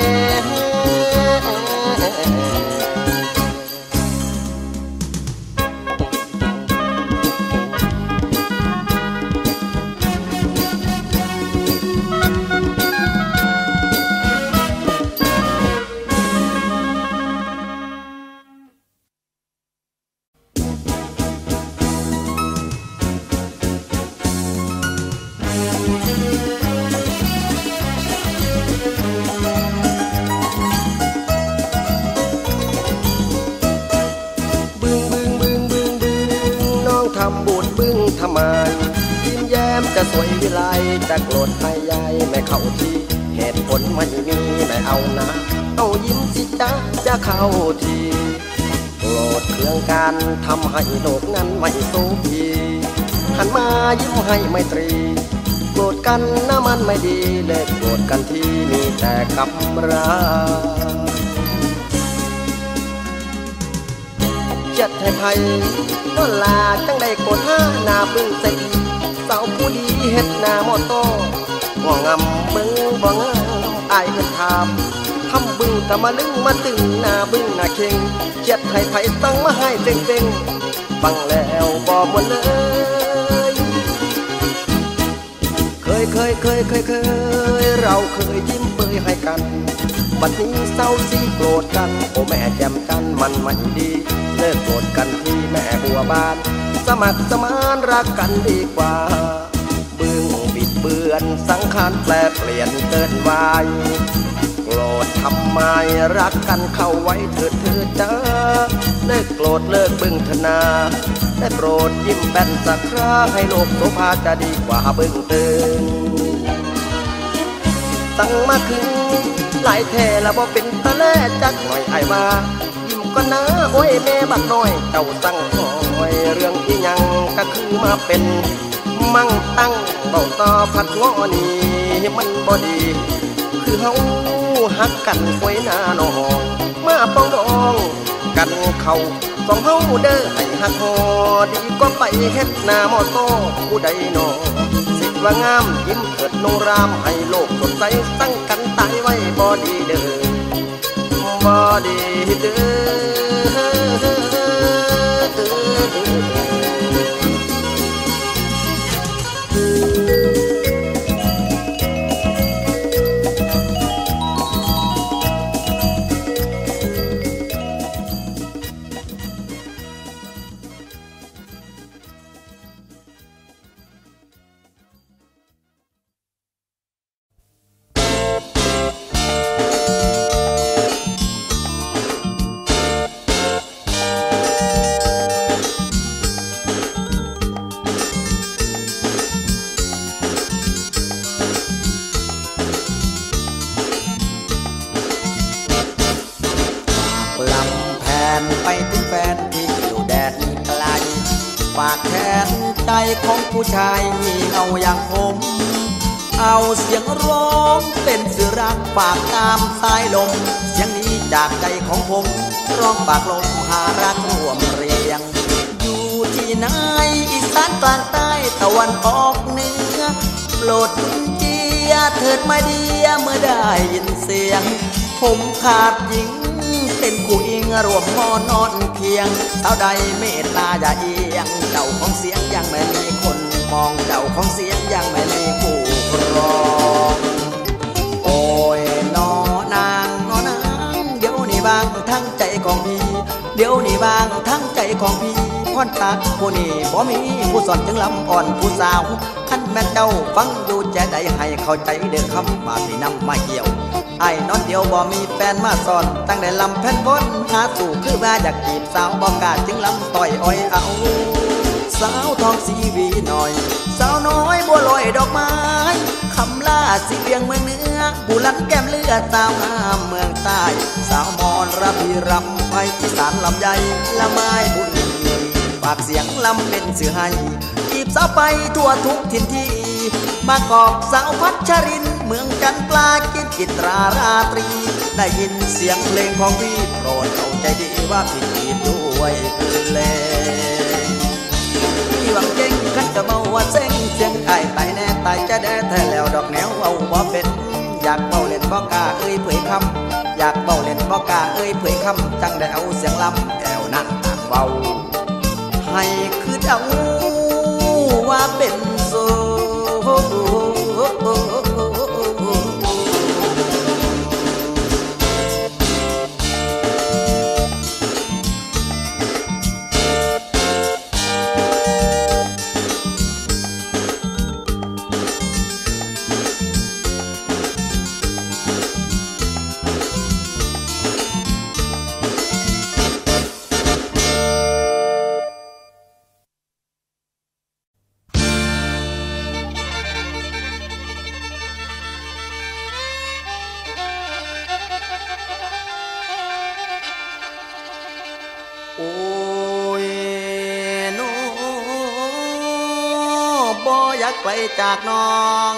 ยิ้มแย้มจะสวยวิไลจะโกรธไม่ใหญ่ไม่เข้าทีเหตุผลไม่มีไม่เอานะเอายิ้มสิจ้าจะเข้าทีโกรธเครื่องกันทำให้โลกนั้นไม่สู้พีทหันมายิ้มให้ไมตรีโกรธกันนะมันไม่ดีเลิกโกรธกันที่มีแต่คำร้ายจัดให้ไผก็ลาจังได้โกรธห้าหน้าบึ้งใส่สาวผู้ดีเฮ็ดหน้ามอโต้บ่งำบึ้งบ่งำอายเพิ่นถามทำบึ้งก็มาลึงมาตึงหน้าบึ้งหน้าเข่งจัดให้ไผตั้งมาให้เต็งๆฟังแล้วบ่ม่วนเลยเคยเราเคยยิ้มเปยให้กันบัดนี้เศร้าสิโกรธกันโอ้แม่แจ่มจันมันไม่ดีเลิกโกรธกันที่แม่บัวบานสมัครสมานรักกันดีกว่าบึ้งบิดเบือนสังขารแปรเปลี่ยนเกินวัยโกรธทำไมรักกันเข้าไว้เถิดเจ้าเลิกโกรธเลิกบึ้งธนาได้โปรดยิ้มแป้นสักคราให้โลกโสภาจะดีกว่าบึ้งตึงตั้งมาคืนหลายแท่ละบ่เป็นตะแลจักหน่อยไอ้ว่ายิ้มก็นะโอ้ยแม่บักน้อยเจ้าสั่งคอยเรื่องอีหยังก็คือมาเป็นมั่งตั้งเบาต่อพัดง้อนี่มันบ่ดีคือเฮาฮักกันไว้หน้าน้องมาป้องดองกันเข้าสองเฮาเด้อให้ฮักฮอดีกว่าไปเฮ็ดหน้ามอโต้ผู้ใดน้อสิว่างามยิ้มเกิดนงรามให้โลกสดใสตั้งกันตายไว้บ่ดีเด้อบ่ดีเด้ฝากแทนใจของผู้ชายงี่เง่าอย่างผมเอาเสียงร้องเป็นสื่อรักฝากตามสายลมเสียงนี้จากใจของผมร้องฝากลมหารักร่วมเรียงอยู่ที่ไหนอีสานกลางใต้ตะวันออกเหนือโปรดจุนเจียเถิดมาเดียเมื่อได้ยินเสียงผมขาดหญิงเป็นคู่อิงรวมมอนอนเคียงสาวใดเมตตาอย่าเอียงเจ้าของเสียงยังไม่มีคนมองเจ้าของเสียงยังไม่มีผู้รองโอ้ยนอนางเดี๋ยวนี้บางทั้งใจของพี่เดี๋ยวนี้บางทั้งใจของพี่พรตักผู้นี้บ่มีผู้สอนถึงลำอ่อนผู้สาวขั้นแม่เจ้าฟังอยู่ใจใดให้เข้าใจเด้อคำว่าพี่นำมาเกี่ยวไอ้นอนเดียวบ่มีแฟนมาสอนตั้งแต่ลำแผ่นบนหาสู่คือว่าอยากจีบสาวบ่กล้าจึงลำต่อยอ้อยเอาสาวทองสีวีหน่อยสาวน้อยบัวลอยดอกไม้คำล่าสีเวียงเมืองเหนือผู้ลันแก้มเลือดสาวงามเมืองใต้สาวมอนระพีรำไปอีสานลำใหญ่ละไม้บุญฝากเสียงลำเป็นสื่อให้จีบสาวไปทั่วทุกถิ่นที่มากอกสาวพัชรินเมืองจันทร์ปลากินจิตราราตรีได้ยินเสียงเพลงของพี่โปรดเข้าใจดีว่าพี่จีบด้วยเพลงพี่หวังเก่งขันจะเมาว่าเส้งเสียงไอ้ตายแน่ตายจะแด่แท้แล้วดอกแนวเอาบ่เป็นอยากเบาเล่นบ่กล้าเอ้ยเผยคำอยากเบาเล่นบ่กล้าเอ้ยเผยคำจังได้เอาเสียงลำแก้วนั้นต่างเบาให้คือเดาว่าเป็นโซ
าไกลจากน้อง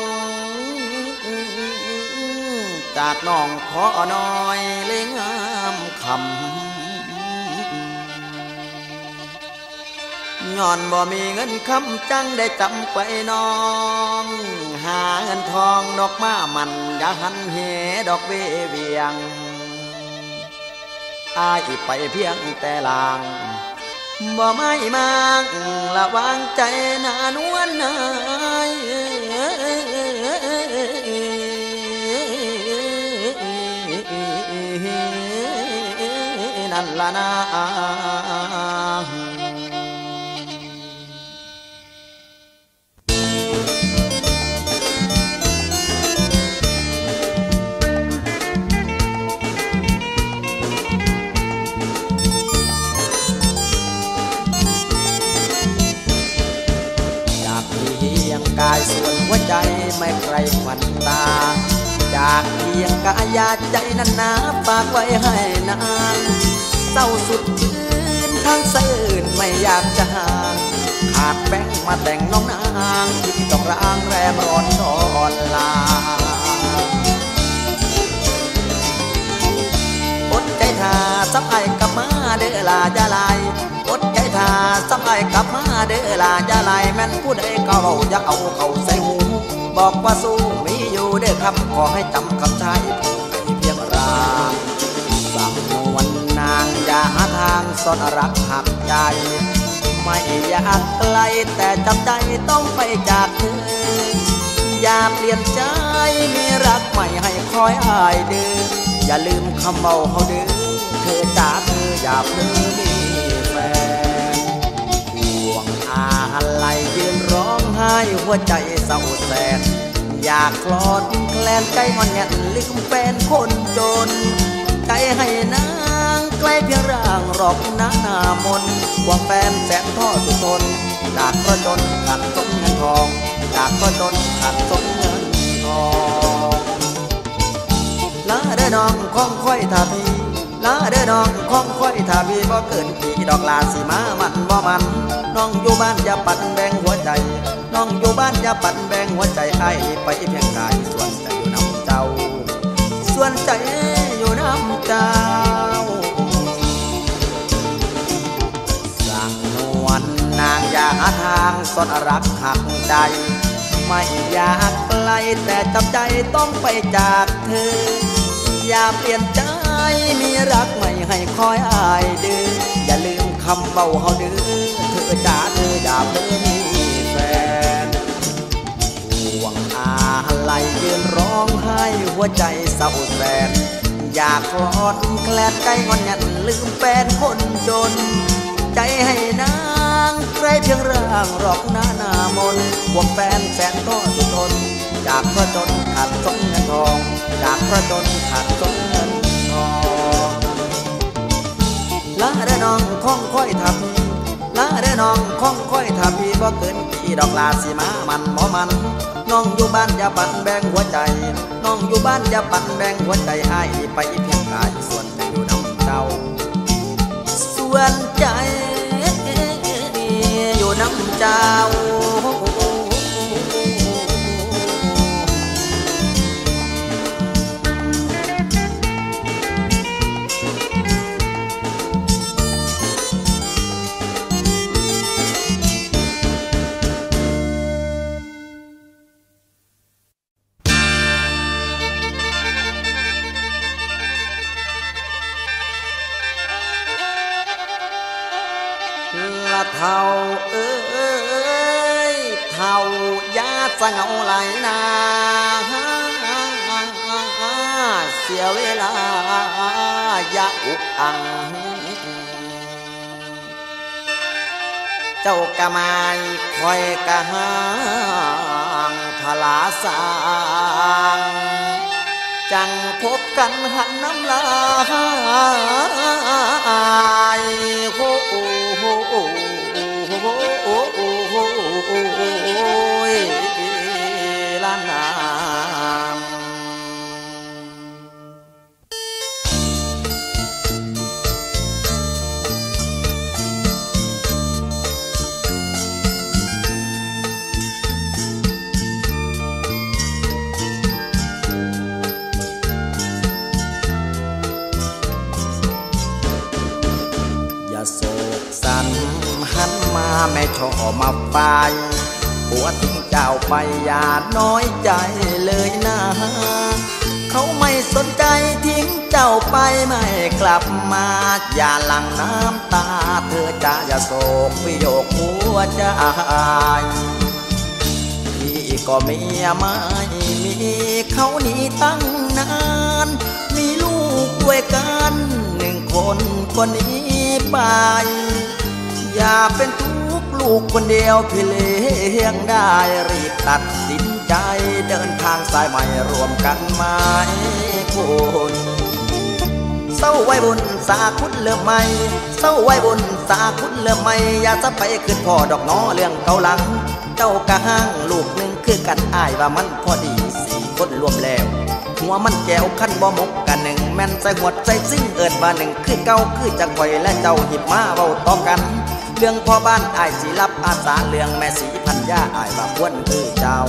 จากน้องขอน้อยเลยงามคำย้อนบ่มีเงินคำจังได้จำไปน้องหาเงินทองดอกมามันอย่าหันเหดอกเวียงอายไปเพียงแต่ลางบ่ไม่มากระวังใจนานวลนายนั่นละนะกายส่วนหัวใจไม่ใครควันตาจากเพียงกายาใจนั้นนาฝากไว้ให้นานเศร้าสุดยืนทางเสื่นไม่อยากจะห่างขาดแป้งมาแต่งน้องนางที่ต้องร่างแรมร้อนทอนลาอดใจท่าสับไอ้กับมาเด้อลาจะลายอดใจท่าสับไอ้กับมาเด้อลาจะลายแม่นผู้ใดก็เอาอย่าเอาเข้าใส่หูบอกว่าสู้มีอยู่เด้อคำขอให้จำคำใช้ให้เพียงรางสั่งนวลนางอย่าหาทางซ่อนรักหักใจไม่อยากไกลแต่จำใจต้องไปจากเธออย่าเปลี่ยนใจมีรักใหม่ให้คอยอายเด้ออย่าลืมคำเบาเขาเด้อเธอจ๋าเธออย่าเพิ่งมีแฟนห่วงอะไรยืนร้องไห้หัวใจเศร้าแสนอยากคลอดแคลนใจงอนแงนลืมแฟนคนจนใจให้นางใกล้เพียงร่างรอกหน้ามนห่วงแฟนแสนท่อสุดทนจากเพราะจนขาดสมเงินทองจากเพราะจนขาดสมเงินทองลาเด้อน้องคงค่อยท่าพีลาเด้อน้องคงค่อยท่าพีบ่เกินปีดอกลาสิมามันบ่มันน้องอยู่บ้านอย่าปั่นแบ่งหัวใจน้องอยู่บ้านอย่าปั่นแบ่งหัวใจไอ้ไปเพียงกายส่วนใจอยู่น้ำเจ้าส่วนใจอยู่น้ำเจ้าสั่งนวลนางอย่าหาทางซ่อนรักหักใจไม่อยากไกลแต่จำใจต้องไปจากเธออย่าเปลี่ยนใจมีรักใหม่ให้คอยอายเด้ออย่าลืมคำเบาเฮาเด้อเธอจ๋าเธออย่าเพิ่งมีแฟนห่วงอะไรยืนร้องไห้หัวใจเศร้าแสนอยากคลอดแคลนใจงอนงันลืมแฟนคนจนใจให้นางใกล้เพียงร่างรอกหน้ามนห่วงแฟนแสนก็สุดทนจากเพราะจนขาดสมเงินทองจากเพราะจนขาดสมเงินทองลาเด้อน้องคงค่อยทับลาเด้อน้องคงค่อยทับพี่บ่เกินปีดอกลาสิมามันบ่มันน้องอยู่บ้านอย่าปั่นแบ่งหัวใจน้องอยู่บ้านอย่าปั่นแบ่งหัวใจอ้ายไปเพียงกายส่วนอยู่น้ำเจ้าส่วนใจอยู่น้ำเจ้าเท่าเอ้ยเท่ายาสะเงาไหลนาเสียเวลาอย่าอุกอังเจ้ากะไม้คอยกะหางพลาสางจังพบกันหันน้ำลายโอ้โอ้ล้านนาแม่ชอมาไฟผัวทิ้งเจ้าไปอย่าน้อยใจเลยนะเขาไม่สนใจทิ้งเจ้าไปไม่กลับมาอย่าหลั่งน้ำตาเธอจะอย่าโศกวิโยคหัวใจพี่ก็เมียไม่มีเขาหนีตั้งนานมีลูกด้วยกัน1 คนคนนี้ไปอย่าเป็นทุกข์ลูกคนเดียวพี่เลี้ยงได้รีบตัดสินใจเดินทางสายใหม่รวมกันไหมคุณเศร้าไว้บุญสาคุณเริ่มใหม่เศร้าไว้บุญสาคุณเริ่มใหม่อย่าจะไปขึ้นพ่อดอกน้อเรื่องเก่าหลังเจ้ากะห้างลูกหนึ่งคือกันอ้ายว่ามันพอดี4 คนรวมแล้วหัวมันแก้วขั้นบ่มกกัน1แม่นใจหัวใจซิ่งเอิดว่า1คือเก่าคือจังข่อยและเจ้าหยิบมาเว้าต่อกันเรื่องพ่อบ้านอ้ายสิรับอาสาเรื่องแม่สีพันยาอ้ายว่าควรคือเจ้า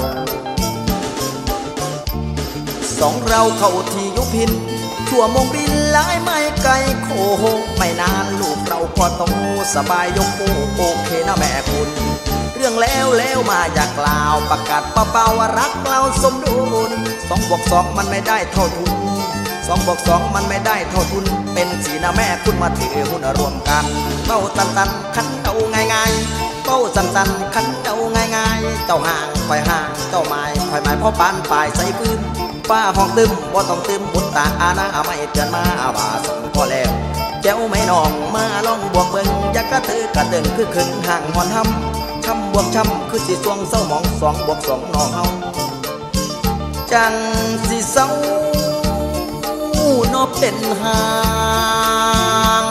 2เราเข้าที่ยุพินชั่วโมงบินหลายไม่ไกลโคไม่นานลูกเราพอโตสบายยกโอเคนะแม่คุณเรื่องแล้วมาอยากกล่าวประกาศเบาๆว่ารักเราสมดุล2+2มันไม่ได้เท่าทุน2+2มันไม่ได้เท่าทุนเป็นสีนะแม่คุณมาถือหุ้นรวมกันเป้าตันคันเอาง่ายๆเป้าตันคันเอาง่ายๆเจ้าห่างคอยห่างเจ้าไม้คอยไม้พ่อปานปลายใส่ปืนป้าห้องตึมบ่ต้องตึมบุญตาอาณาไม่เตือนมาว่าส่งพอแล้วเจ้าไม่น้องมาลองบวกเบิ่งอยากกระตือกระเดินคือขึงห่างหอนห้ำช้ำบวกช้ำคือสิสวงเศร้าหมอง2+2น้องเฮาจังสิเศร้านอบเป็นหาง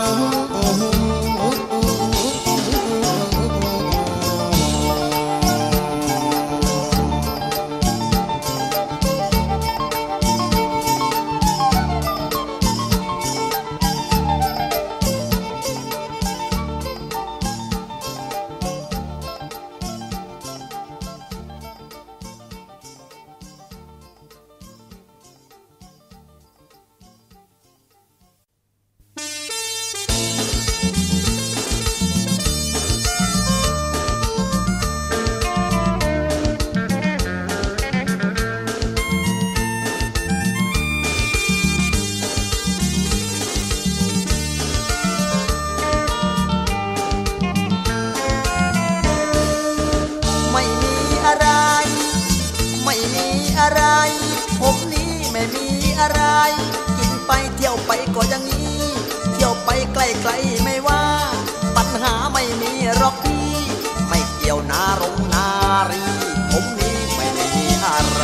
อะไรผมนี้ไม่มีอะไรกินไปเที่ยวไปก็อย่างนี้เที่ยวไปไกลๆไม่ว่าปัญหาไม่มีหรอกพี่ไม่เกี่ยวนารีผมนี้ไม่มีอะไร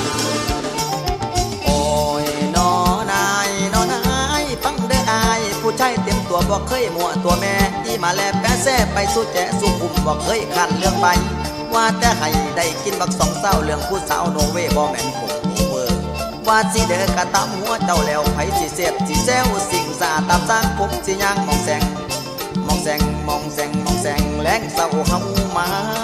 โอ้ยน้อนายฟังเด้ออายผู้ชายเต็มตัวบอกเคยมั่วตัวแม่ที่มาแลแปะแซ่ไปสู้แจสู้คุมบอกเคยขันเรื่องไปว่าแต่ให้ได้กินบัก2 เศร้าเรื่องผู้สาวโนเวบ่แม่นผมเวอร์ว่าสิเด้อกะตามหัวเจ้าแล้วไผสิเสพสิแซวสิ่งสาตามสร้างผมสิย่างมองแสงแรงเศร้าเฮามา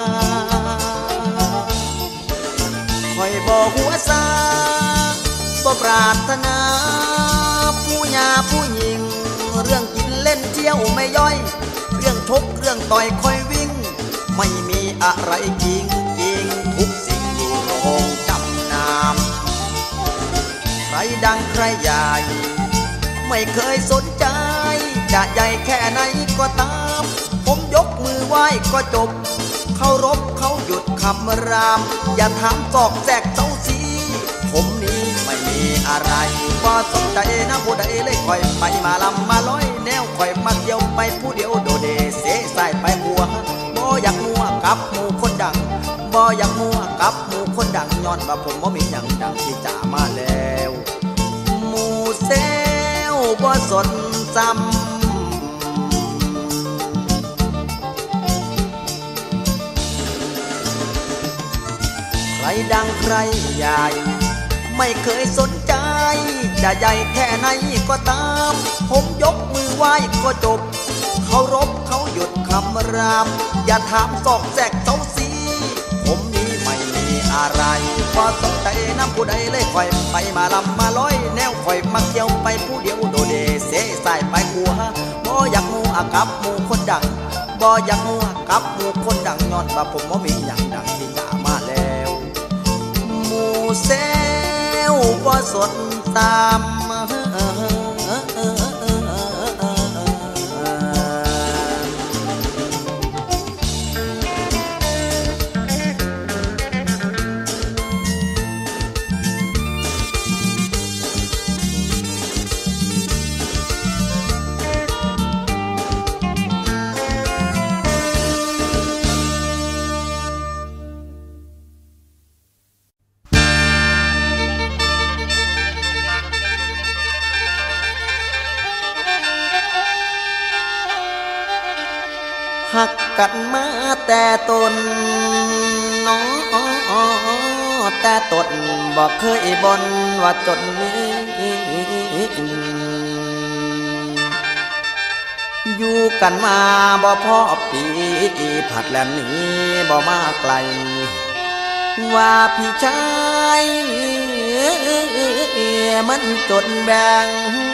คอยบ่หัวซาบ่ปรารถนาผู้หญิงผู้หญิงเรื่องกินเล่นเที่ยวไม่ย่อยเรื่องชกเรื่องต่อยคอยวิ่งไม่มีอะไรจริงทุกสิ่งอยู่โรงจำนำใครดังใครใหญ่ไม่เคยสนใจจะใหญ่แค่ไหนก็ตามผมยกมือไหว้ก็จบเคารพเขาหยุดคำรามอย่าถามซอกแซกเจ้าสีผมนี้ไม่มีอะไรก็สนใจนะผู้ใดเลยคอยไปมาลำมาร้อยแนวคอยมาเกี่ยวไปผู้เดียวโดเดเสใส่ไปหัวบ่อยากมัวกับหมู่คนดังบ่อยากมัวกับหมู่คนดังย้อนว่าผมบ่มีหยังดังที่จ่ามาแล้วหมู่เซลบ่สนซ้ำใครดังใครใหญ่ไม่เคยสนใจจะใหญ่แค่ไหนก็ตามผมยกมือไหว้ก็จบเคารพเขาหยุดคำรามอย่าถามซอกแซกเจ้าสีผมนี้ไม่มีอะไรพอสนใจน้ำผู้ใดเลยคอยไปมาลำมาร้อยแนวคอยมาเกี่ยวไปผู้เดียวโดเดเสใส่ไปหัวบ่อยากมัวกับหมู่คนดังบ่อยากมัวกับหมู่คนดังย้อนว่าผมบ่มีหยังดังที่จะมาแล้วหมู่เซลบ่สนตามหักกันมาแต่ตนน้อแต่ตนบอกเคยบ่นว่าจนนี้อยู่กันมาบ่พอปีผัดแลนนี้บ่มาไกลว่าพี่ชายมันจนแบ่ง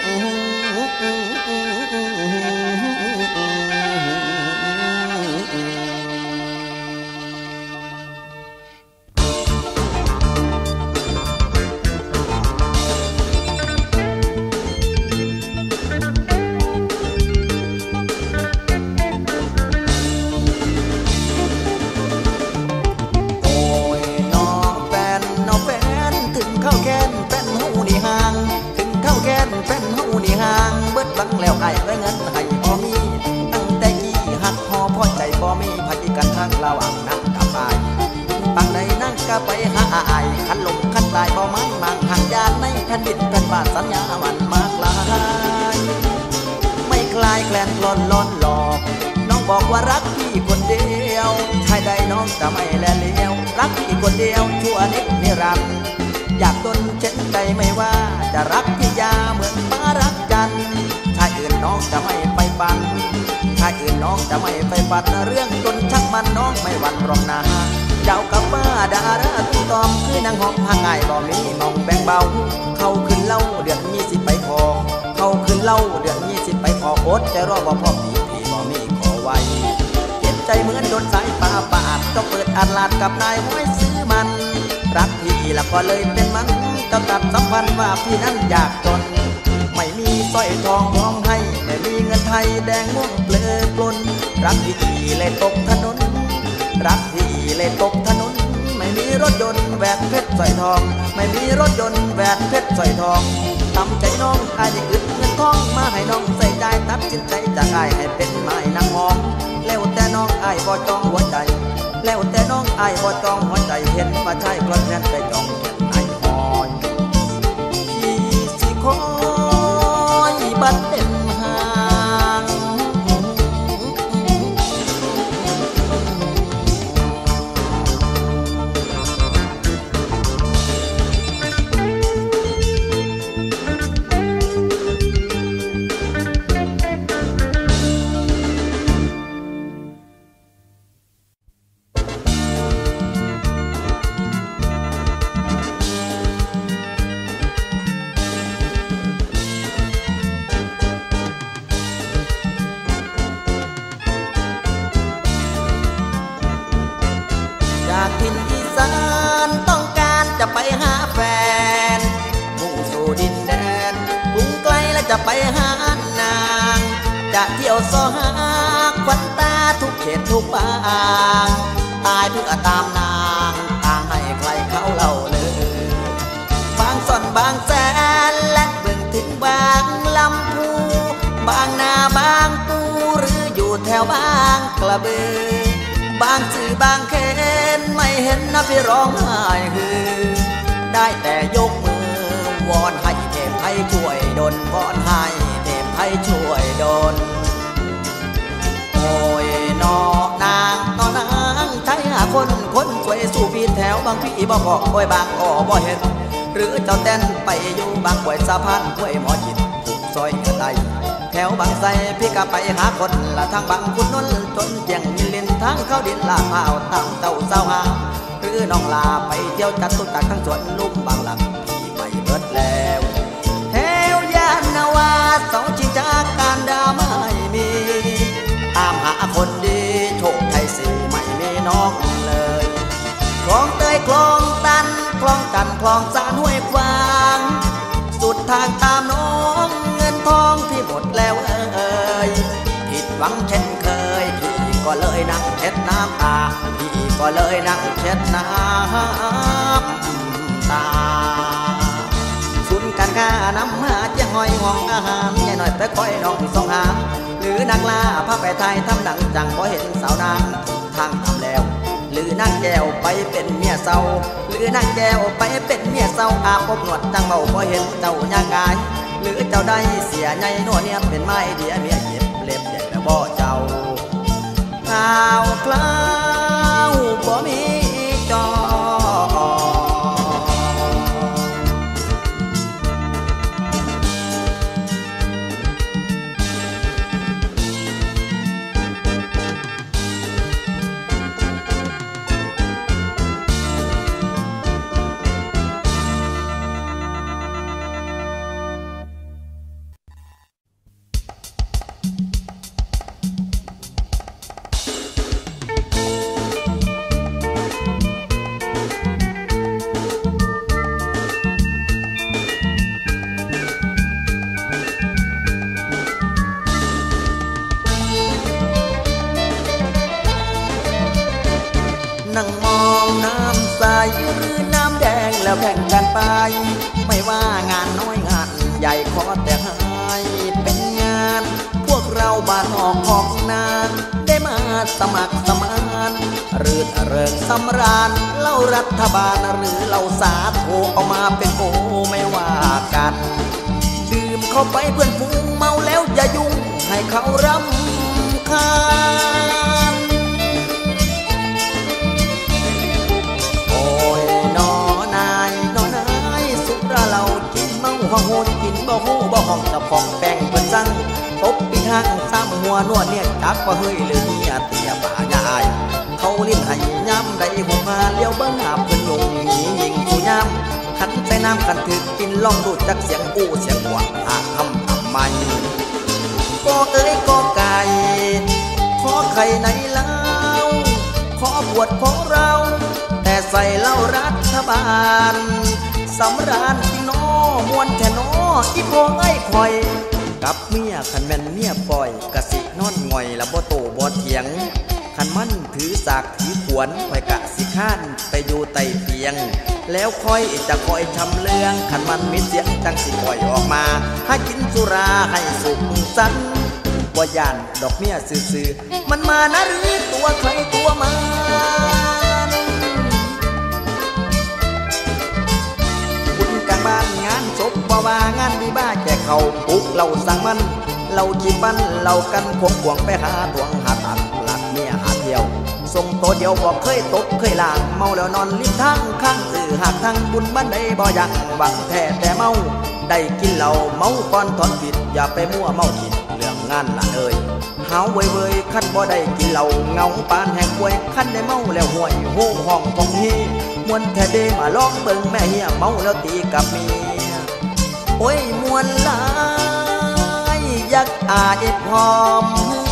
แล้วไอ้ได้เงินให้บ่มีตั้งแต่กี้หักพอพอใจบ่มีพักกันทางระหว่างนั่งกับอายปังใดนั่งก็ไปหาอายขันลมขันตายบ่ไม้มางห่างยานในแผ่นดินแผ่นบาทสัญญาวันมากลายไม่คลายแกล้งล้อนหลอกน้องบอกว่ารักพี่คนเดียวชายใดน้องจะไม่แลเลี้ยวรักพี่คนเดียวชั่วนิรันดร์อยากตนเช่นใจไม่ว่าจะรักพี่ยาเหมือนฟ้ารักจันทร์ชายอื่นน้องจะไม่ไปปั่นชายอื่นน้องจะไม่ไปปัดเรื่องจนชักมันน้องไม่หวั่นรองนาเจ้ากับป้าดาราตุ้ตอมคือนางหอมห่างไงบ่มีมองแบ่งเบาเขาขึ้นเล่าเดือน20ไปพอเขาขึ้นเล่าเดือน20ไปพอโอ๊ตจะรอว่าพ่อพี่บ่มีขอไว้เจ็บใจเหมือนโดนสายป่าปาดต้องเปิดอัดลาดกับนายห้อยซื้อมันรักพี่แล้วก็เลยเป็นมันก็ตัดสัมพันธ์ว่าพี่นั้นอยากจนไม่มีสร้อยทองพร้อมให้ไม่มีเงินไทยแดงม่วงเปลือกปล้นรักพี่เลยตกถนนรักพี่เลยตกถนนไม่มีรถยนต์แหวนเพชรสร้อยทองไม่มีรถยนต์แหวนเพชรสร้อยทองทำใจน้องอายจะอึดเงินทองมาให้น้องใส่ใจตัดสินใจจากอายให้เป็นไม้นางหอมแล้วแต่น้องอายบ่จองหัวใจแล้วแต่น้องอายบ่จองหัวใจเห็นว่าชายกลอนแน่นไปจองไอ้หอยพี่สิคอยบัดเป็นหางจะไปหาแฟนมุ่งสู่ดินแดนกรุงไกลและจะไปหานางจะเที่ยวซอหาควันตาทุกเขตทุกบางตายเพื่อตามนางทางให้ใครเขาเล่าเลยบางส่วนบางแสนและเบิ่งถึงบางลำพูบางนาบางปูหรืออยู่แถวบางกระเบือบางสื่อบางเขนไม่เห็นนะพี่ร้องไห้ฮือได้แต่ยกมือวอนให้เทพไทยช่วยดลวอนให้เทพไทยช่วยดลโอ้ยนอนางใช้หาคนสวยสู่พี่แถวบางพี่บ่บอกบ่อยบางอ้อบ่เห็นหรือเจ้าเต้นไปอยู่บางป่วยสะพานป่วยหมอจิตถูกซอยกระไดแถวบางไทรพี่ก็ไปหาคนละทางบางคุณนนจนเจียงมิลินทางเข้าดินลาดพร้าวตามเจ้าสาวหาหรือน้องลาไปเที่ยวจัดตุจักทั้งสวนลุ่มบางหลังพี่ไปเบิดแล้วแถวยานนาวาสองชิงจากการดาไม่มีตามหาคนดีโชคไทยยผิดหวังเช่นเคยพี่ก็เลยนั่งเช็ดน้ำตาพี่ก็เลยนั่งเช็ดน้ำตาสุนการค้าน้ำหาเจ้าหอยห้องอาหารใหญ่หน่อยไปคอยน้องสองหางหรือนางลาพาไปไทยทำหนังจังพอเห็นสาวนางทางทำแล้วหรือนางแก้วไปเป็นเมียเศร้าหรือนางแก้วไปเป็นเมียเศร้าอาบอบนวดจังเบาพอเห็นเจ้าย่างกายหรือเจ้าได้เสียใหญ่โน่นเนี่ยเป็นไม้เดียเมียเย็บเล็บใหญ่แล้วบ่เจ้าข่าวคราวบ่มีจอนั่งมองน้ำใสหรือน้ำแดงแล้วแข่งกันไปไม่ว่างานน้อยงานใหญ่ขอแต่ให้เป็นงานพวกเราบ้านนอกของนาได้มาสมัครสมานรื่นเริงสำราญเล่ารัฐบาลหรือเล่าสาโทเอามาเป็นโกไม่ว่ากันดื่มเข้าไปเพื่อนฟูงเมาแล้วอย่ายุ่งให้เขารำคาญเรากินเมาห้องโหดกินบ่หูบ่ห้องกับของแป้งเพิ่นสั่งตบปีห้างซ้ำหัวนวดเนี่ยจักว่าเฮ้ยหรือเนี่ยเตี้ยป่าใหญ่เขาลิ้นให้ย้ำได้หัวมาเลี้ยวเบิ้งหาเพิ่นยงหญิงหญิงผู้ย้ำขันใส่น้ำกันถึกกินล่องดูดจากเสียงอู้เสียงหัวหาคำทำไมก็เอ้ยก็ไก่ขอไข่ในเล้าขอบวชของเราแต่ใส่เหล้ารัฐบาลสำราญที่น้อมวนแท่น้ออีพอไอ้คอยกับเมียขันแม่นเมียปล่อยกะสินอนง่อยละบ่โตบ่เถียงขันมันถือสากถือขวนคอยกะสิข้านไปอยู่ใต้เตียงแล้วคอยจะคอยชำเลืองขันมันมีเสียงจังสิปล่อยออกมาให้กินสุราให้สุขสันบ่ย่านดอกเมียซื่อๆมันมานะหรือตัวใครตัวมันบ้านงานศพบ่ว่างานวิบ้าแก่เขาปุกเราสั่งมันเราจีบันเรากันควงควงไปหาทวงหาตัดหลักเมียหาเที่ยวส่งตัวเดียวบอกเคยตกเคยลางเมาแล้วนอนลิ้นทางข้างหากทางบุญบ้านใดบ่อยากหวังแท้แต่เมาได้กินเหล้าเมาก่อนถอนผิดอย่าไปมั่วเมาผิดเรื่องงานละเอ่ยหาวเว่ยเว่ยขั้นบ่ได้กินเหล้าเงาปานแห่งป่วยขั้นได้เมาแล้วห่วยโหห้องของฮีมวนแท้เดมาลองเบิ่งแม่เฮียเมาแล้วตีกับเมียโอ้ยมวนหลายอยากอาเอ็ดหอม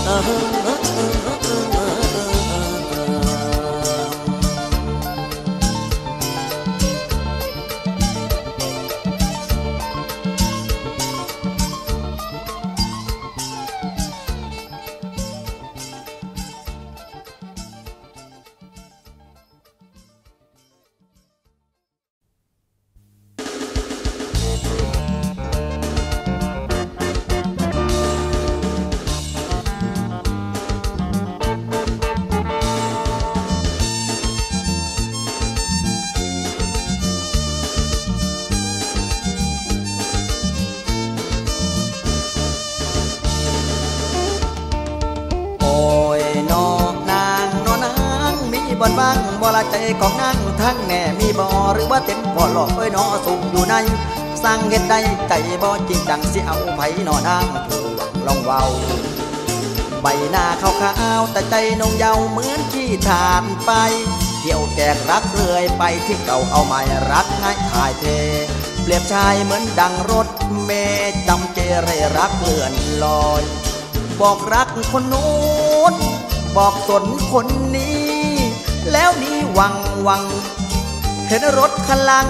บ่อนบ้างบ่ละใจของนางทั้งแน่มีบ่หรือว่าเต็มบ่หลอกเอ้ยนอสุกอยู่ในสร้างเฮ็ดได้ใจบ่จริงจังสิเอาไผนอนางผู้หวังลองเว้าใบหน้าขาวๆแต่ใจนงเยาเหมือนขี้ทานไปเที่ยวแกกรักเรื่อยไปที่เก่าเอาไม่รักง่ายถ่ายเทเปรียบชายเหมือนดังรถเมล์จำเจเรรักเลื่อนลอยบอกรักคนโน้นบอกสนคนนี้แล้วนี้วังเห็นรถคันหลัง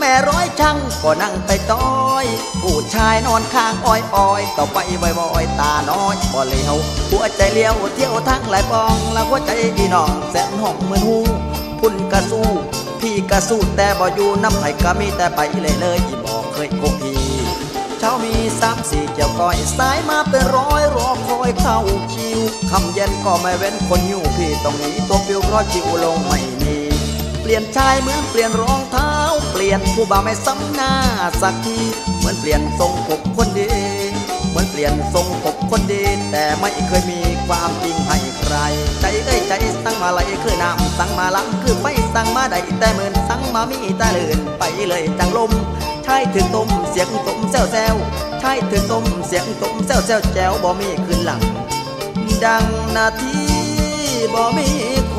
แม่ร้อยช่างก็นั่งไปต้อยผู้ชายนอนข้างอ้อยอ้อยต่อไปบ่อยๆตาน้อยบ่เลี้ยวหัวใจเลี้ยวเที่ยวทั้งหลายปองแล้วหัวใจพี่น้องแสนห้องเหมือนหูพุ่นกระสู้พี่กระสู้แต่บ่อยู่น้ำไผ่ก็มีแต่ไปเลยที่บอกเคยโกพีเช้ามี3-4เกี่ยวก้อยสายมาเป็นร้อยรอคอยเข้าคิวคำเย็นก็ไม่เว้นคนหิวพี่ต้องหนีตัวปิวเพราะจิวลงไม่มีเปลี่ยนชายเหมือนเปลี่ยนรองเท้าเปลี่ยนผู้บ่าวไม่ซ้ำหน้าสักทีเหมือนเปลี่ยนทรงผมคนดีเหมือนเปลี่ยนทรงผมคนดีแต่ไม่เคยมีความจริงให้ใครใจใจสั่งมาไหลคือน้ำสั่งมาล้ำคือไฟสั่งมาได้แต่เหมือนสั่งมามีแต่เลื่อนไปเลยจังลมใช่ถึงต้มเสียงต้มแซวแซวใช่ถึงต้มเสียงต้มแซวแซวแจวบ่มีขึ้นหลังดังนาทีบ่มีโค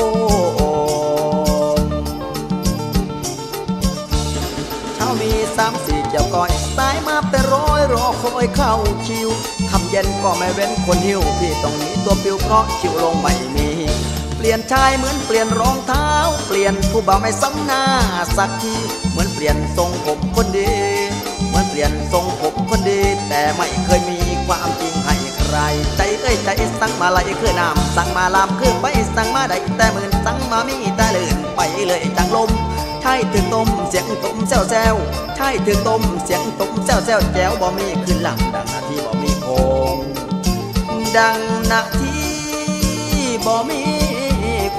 เช้ามี3-4เกี่ยวก้อยสายมาเป็นร้อยรอคอยเข้าคิวคำเย็นก็ไม่เว้นคนหิวที่ต้องหนีตัวปิวเพราะคิวลงไม่มีเปลี่ยนชายเหมือนเปลี่ยนรองเท้าเปลี่ยนผู้บ่าวไม่ซ้ำหน้าสักทีเหมือนเปลี่ยนทรงผมคนดีเหมือนเปลี่ยนทรงผมคนดีแต่ไม่เคยมีความจริงให้ใครใจใจสั่งมาไหลคือน้ำสั่งมาลามคือไปสั่งมาได้แต่เหมือนสั่งมามีแต่เลื่อนไปเลยจังลมใช่ถึงต้มเสียงต้มแซวแซวใช่ถึงต้มเสียงต้มแซวแซวแจวบ่มีขึ้นหลังดังนาทีบ่มีโคงดังนาทีบ่มีโค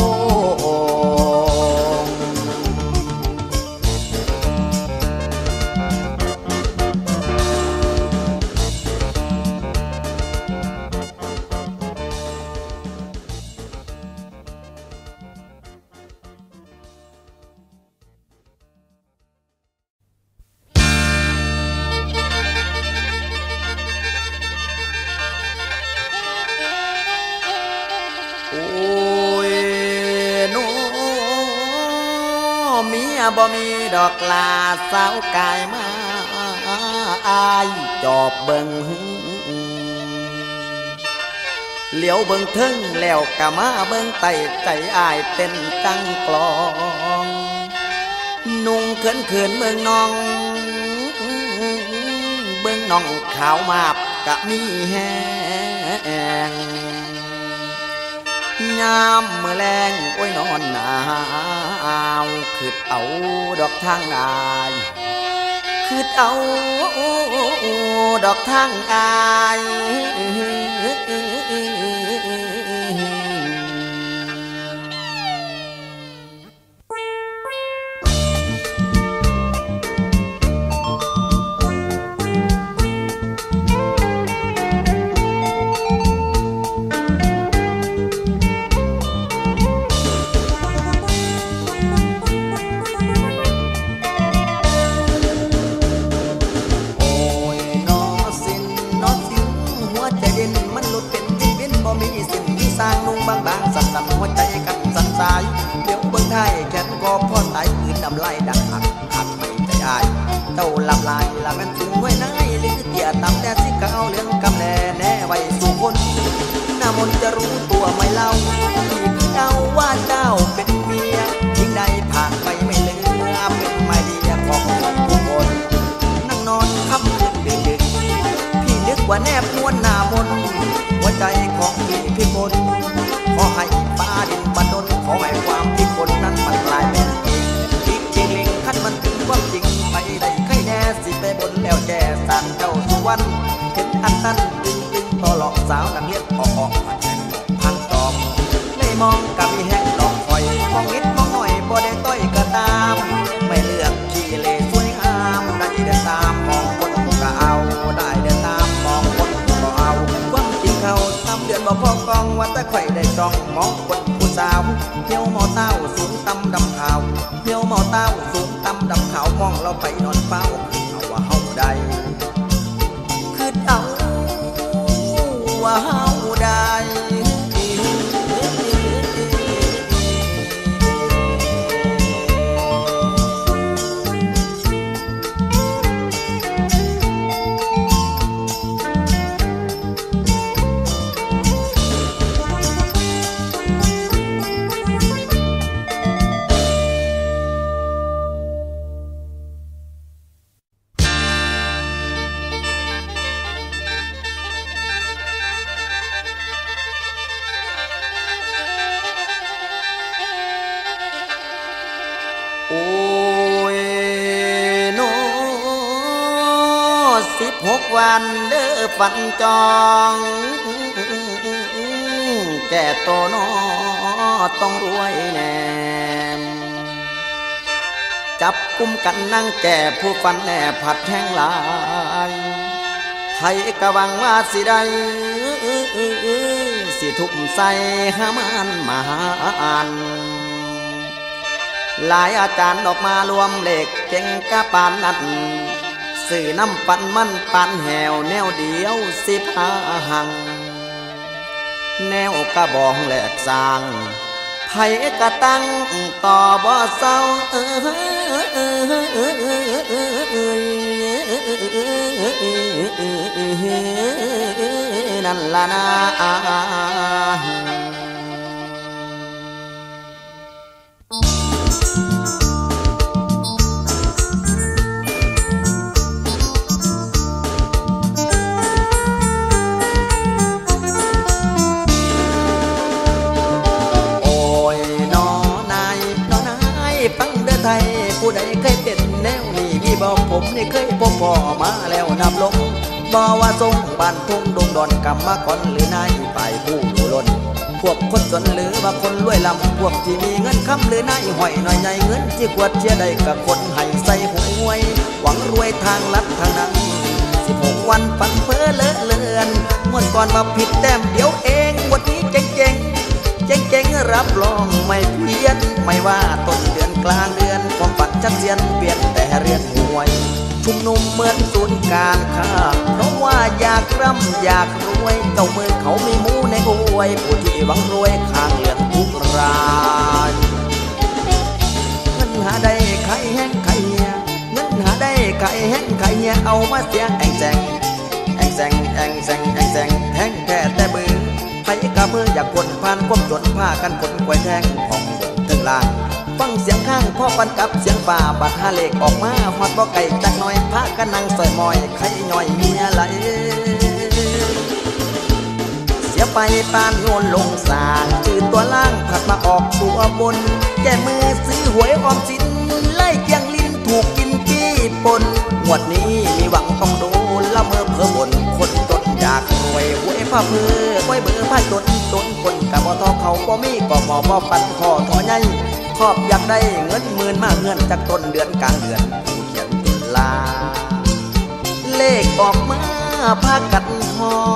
บ่มีดอกลาสาวกายมาอายจอบเบิ่งเหลียวเบิ่งทึ่งแล้วกะมาเบิ่งไตใจอายเป็นจังกลองนุ่งเขินเมืองน้องเบิ่งน้องขาวมาบกะมีแห้งยามมื้อแลงโอ้ยนอนหนาวคืดเอาดอกทางอายคืดเอาดอกทางอายสร้างนุ่งบางๆสั่นๆหัวใจกันสั่นสายเดี๋ยวเบิ่งไทยแขนก็พอตายอื่นน้ำลายดังหักหักไม่ใจอายเจ้าลำลายละแม่นถึงไว้นายหรือเตี่ยตำแต่สิเก่าเรื่องกำแน่แน่ไว้สู่คนหน้ามนจะรู้ตัวไม่เล่าที่พี่เอาว่าเจ้าเป็นเมียยิ่งใดผ่านไปไม่เหลือเป็นไม่เดียของทุกคนนั่งนอนค่ำคืนดึกพี่นึกว่าแนบนวลหน้ามนหัวใจของพี่พิมลขอให้ฟ้าดินบันดลขอให้ความพิมลนั้นมันกลายเป็นจริงลิงขั้นมันถึงความจริงไปได้ใครแน่สิไปบนแล้วแก่สารเจ้าสุวรรณเห็นอันนั้นตึงต่อหลอกสาวนักเรียนออกมาแทงพันตอมไม่มองกับมีแห้งดอกคอยมองนิดมองหน่อยบ่ได้ต้อยก็ตามไม่เลือกขี้เล่สวยงามได้เดินตามมองคนก็เอาได้เดินตามมองคนก็เอาเขาทำเดือนบ่พอกองว่าแต่ไข่ได้จองมองคนผู้สาวเที่ยวมอเต้าสูงตำดำขาวเที่ยวมอเต้าสูงตำดำขาวมองเราไปนอนเฝ้าเอาว่าเฮาได้คือเอาว่าเฮาได้ 16 วันเด้อฝันจองแก่โตนอต้องรวยแน่จับกุมกันนั่งแก่ผู้ฝันแน่ผัดแห้งลายไทยกะวังว่าสิได้สิทุกใส่หามันมาอ่านหลายอาจารย์ออกมารวมเลขเก่งกะปานนัดสื่อน้ำปันมันปันแหวแนวเดียว15 หังแนวกะบองแหลกสร้างไผกะตั้งต่อบ่เศร้านั่นล่ะนะผู้ใดเคยเป็นแนวนี้พี่บอกผมนี่เคยพบพ่อมาแล้วนับลงบ่ว่าทรงบ้านทุ่งดงดอนกำมาก่อนหรือนายไปผู้ดูล้นพวกคนจนหรือว่าคนรวยลำพวกที่มีเงินคำหรือนายหอยหน่อยใหญ่เงินที่กวดเชียได้กับคนให้ใส่หวยหวังรวยทางลัดทางนั้น16 วันฝันเพ้อเลอะเลือนเมื่อก่อนมาผิดแต้มเดียวเองวันนี้เจ๊งรับรองไม่เพี้ยนไม่ว่าต้นเดือนกลางเดือนความฝันชัดเจนเปลี่ยนแต่เรียนหวยชุมนุมเหมือนศูนย์การค้าเพราะว่าอยากร่ำอยากรวยเจ้ามือเขามีมูในอวยผู้ที่หวังรวยข้างเลือนทุกรายเงินหาได้ใครแห้งใครเฮียเงินหาได้ใครแห้งใครเฮียเอามาเสียแองแจงแห้งแค่แต่มือไผกะมืออยากคนผ่านก้มจนผ้ากันคนกวยแทงของถึงล่างฟังเสียงข้างพ่อปันกับเสียงป่าบัดหาเลขออกมาฮอดบ่ไก่จักหน่อยผ้ากันนั่งสอยมอยไข่ย่อยเมียไหลเสียไปปานโยนลงสางจืดตัวล่างผัดมาออกตัวบนแก้มือซื้อหวยออมสินไล่เกียงลิ้นถูกกินกี้ปนงวดนี้มีหวังต้องโดนละเมอเพ้อบนคนจนอยากรวยหวยผ้าเพื่อไว้เบอร์ผ้าจนคนกับบ่ทอเขาบ่มีก็หมอบ่ปันคอถอใหญ่ชอบอยากได้เงินหมื่นมาเงินจากต้นเดือนกลางเดือนเขียนตุลาเลขออกมาพากันห้อง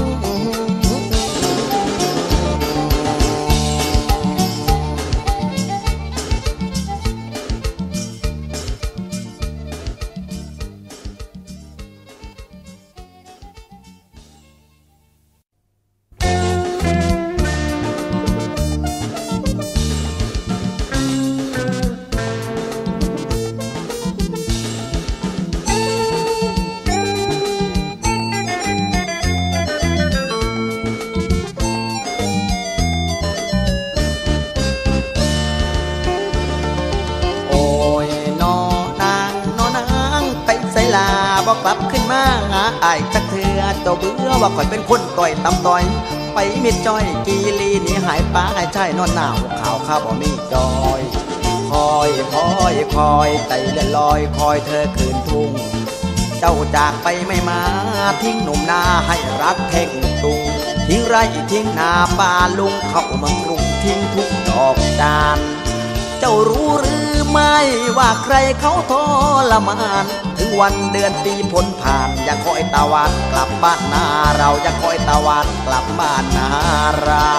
บ่กลับขึ้นมาหาอ้ายจักเถื่อเจ้าเบื่อว่าข่อยเป็นคนต่อยตำต่อยไปมิดจ้อยกีรีนี่หายป้าให้ใช่นอนหนาวข่าวข้าบ่มีจอยคอยใจเลื่อนลอยคอยเธอคืนทุ่งเจ้าจากไปไม่มาทิ้งหนุ่มนาให้รักแข่งตุงทิ้งไร่ทิ้งนาป่าลุงเข้าเมืองกรุงทิ้งทุกดอกจานเจ้ารู้หรือไม่ว่าใครเขาทรมานถึงวันเดือนปีพ้นผ่านอย่าคอยตะวันกลับบ้านนาเราอย่าคอยตะวันกลับบ้านนาเรา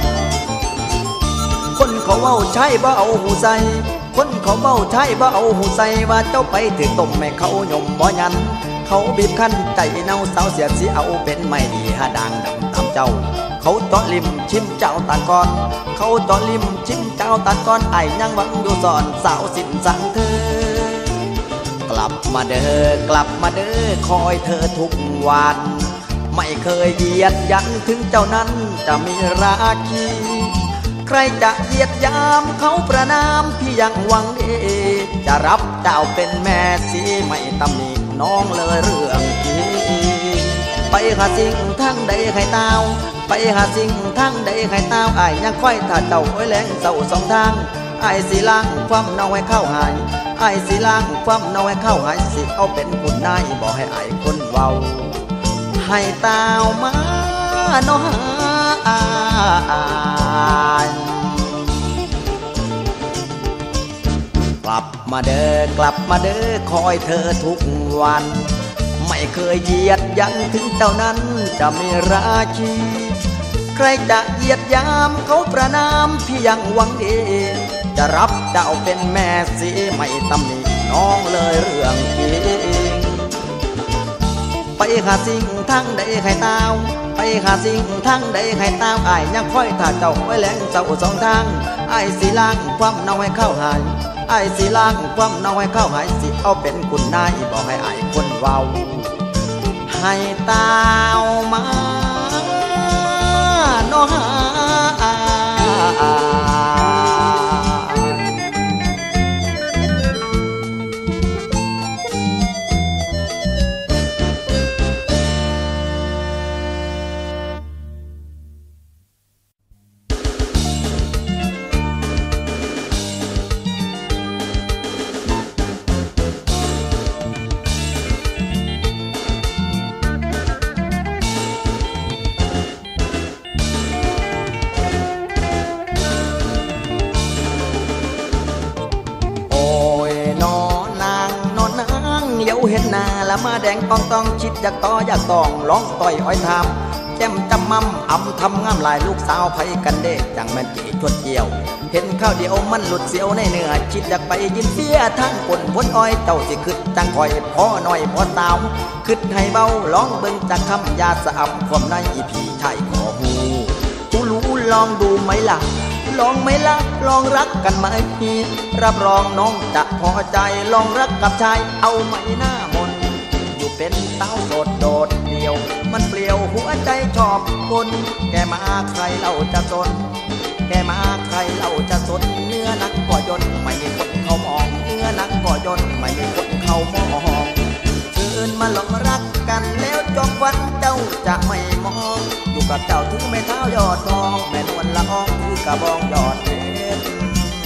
คนเขาเว้าใช่บ่เอาหูใส่คนเขาเว้าใช่บ่เอาหูใส่ว่าเจ้าไปถึงต้มแม่เขายมบ่ยันเขาบีบคั้นใจเน่าสาวเสียดสิเอาเป็นไม่ดีหาดังดำตามเจ้าเขาเจาะลิมชิมเจ้าตาก่อนเขาเจาะลิมชิมเจ้าตาก่อนไอ้ยังหวังอยู่สอนสาวสิ้นสังเธอกลับมาเด้อกลับมาเด้อคอยเธอทุกวันไม่เคยเหยียดยันถึงเจ้านั้นจะมีราคีใครจะเหยียดยามเขาประนามพี่ยังหวังดีจะรับเจ้าเป็นแม่สีไม่ตำหนิน้องเลยเรื่องจริงไปหาสิ่งทั้งใดใครเต้าไปหาสิ่งทั้งใดใครเต้าไอ้ยังค่อยถ้าเจ้าโอ้ยแรงเศร้าสองทางไอ้สีล่างความเน่าให้เข้าหายไอ้สิล้างความน้อยเข้าหายสิเอาเป็นคุณนายบอกให้ไอ้คนเว้าให้ตาวมาโนหากลับมาเด้อกลับมาเด้อคอยเธอทุกวันไม่เคยเหยียดยันถึงเจ้านั้นจะมีราชีใครจะเหยียดยามเขาประนามพี่ยังหวังดีจะรับเจ้าเป็นแม่สีไม่ตำหนิน้องเลยเรื่องจริงไปหาสิ่งทั้งใดใครตาวไปหาสิ่งทั้งใดใครตาวอ้ายยังค่อยถ้าเจ้าไว้แหลงเจ้าสองทางอ้ายสิล้างความเน่าให้เข้าหายอ้ายสิล้างความเน่าให้เข้าหายสิเอาเป็นคุณนายบอกให้อ้ายคนเว้าให้ตาวมาโนหาเห็นหน้าละมาแดงต้องชิดอยากต่ออยากต้องร้องต่อยอ้อยทำแจ่มจำมั่มอำทำงามลายลูกสาวไผกันเด็กจังแม่นจีชดเกี่ยวเห็นข้าวเดียวมันหลุดเสียวในเนื้อชิดอยากไปยินเสียทั้งคนพ้นอ้อยเจ้าสิขึ้นจังคอยพ่อหน่อยพ่อสาวขึ้นให้เบาร้องเบิ่งจากคำยาสะอ่ำความในพี่ชายขอหูกูรู้ลองดูไหมล่ะลองไหมล่ะลองรักกันไหมรับรองน้องจะพอใจลองรักกับชายเอาไหมหน้ามนอยู่เป็นเต้าโสดโดดเดี่ยวมันเปลี่ยวหัวใจชอบคนแกมาใครเราจะสนแกมาใครเราจะสนเนื้อนักก่อยนไม่มีคนเขามองเนื้อนักก่อยนไม่มีคนเขามองเชิญมาลองรักกันแล้วจองวันเจ้าจะไม่มองอยู่กับเจ้าถือไม่เท้ายอดทองแม่นวลละอองถือกระบองยอดเพชร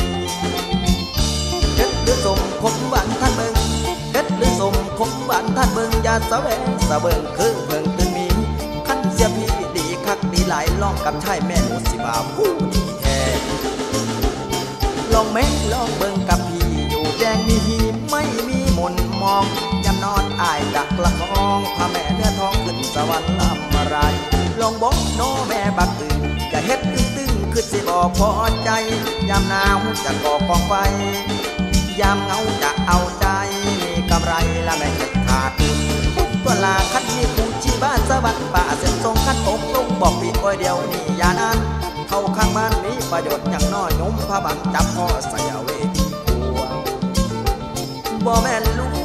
เพชรหรือสมคมหวานท่านเบิ่งเพชรหรือสมคมหวานท่านเบิ่งอย่าสะแวงสะเบิ่งคือเบิ่งตื่นมีขั้นเสียพี่ดีคักดีหลายลองกับชายแม่หนูสิบ่าวผู้ดีแท้ลองแม่ลองเบิ่งกับพี่อยู่แดงมีหีไม่มีมนมองยำนอนอายดักละคองพาแม่เนื้อทองขึ้นสวรรค์ลำอะไรลองบอกน้อแม่บักตื่นจะเฮ็ดตึงคือสิบ่พอใจยามหนาวจะก่อกองไฟยามเหงาจะเอาใจมีกำไรละไม่เกิดขาดตัวลาคัดมีผู้ชีบ้านสวรรค์ป่าเส้นทรงคัดอกลงบอกพี่อ้อยเดียวนี่อย่านานเข้าข้างบ้านมีประโยชน์อย่างน้อยยมพระบังจับพ่อใส่เวทีกลัวบ่แม่นลูก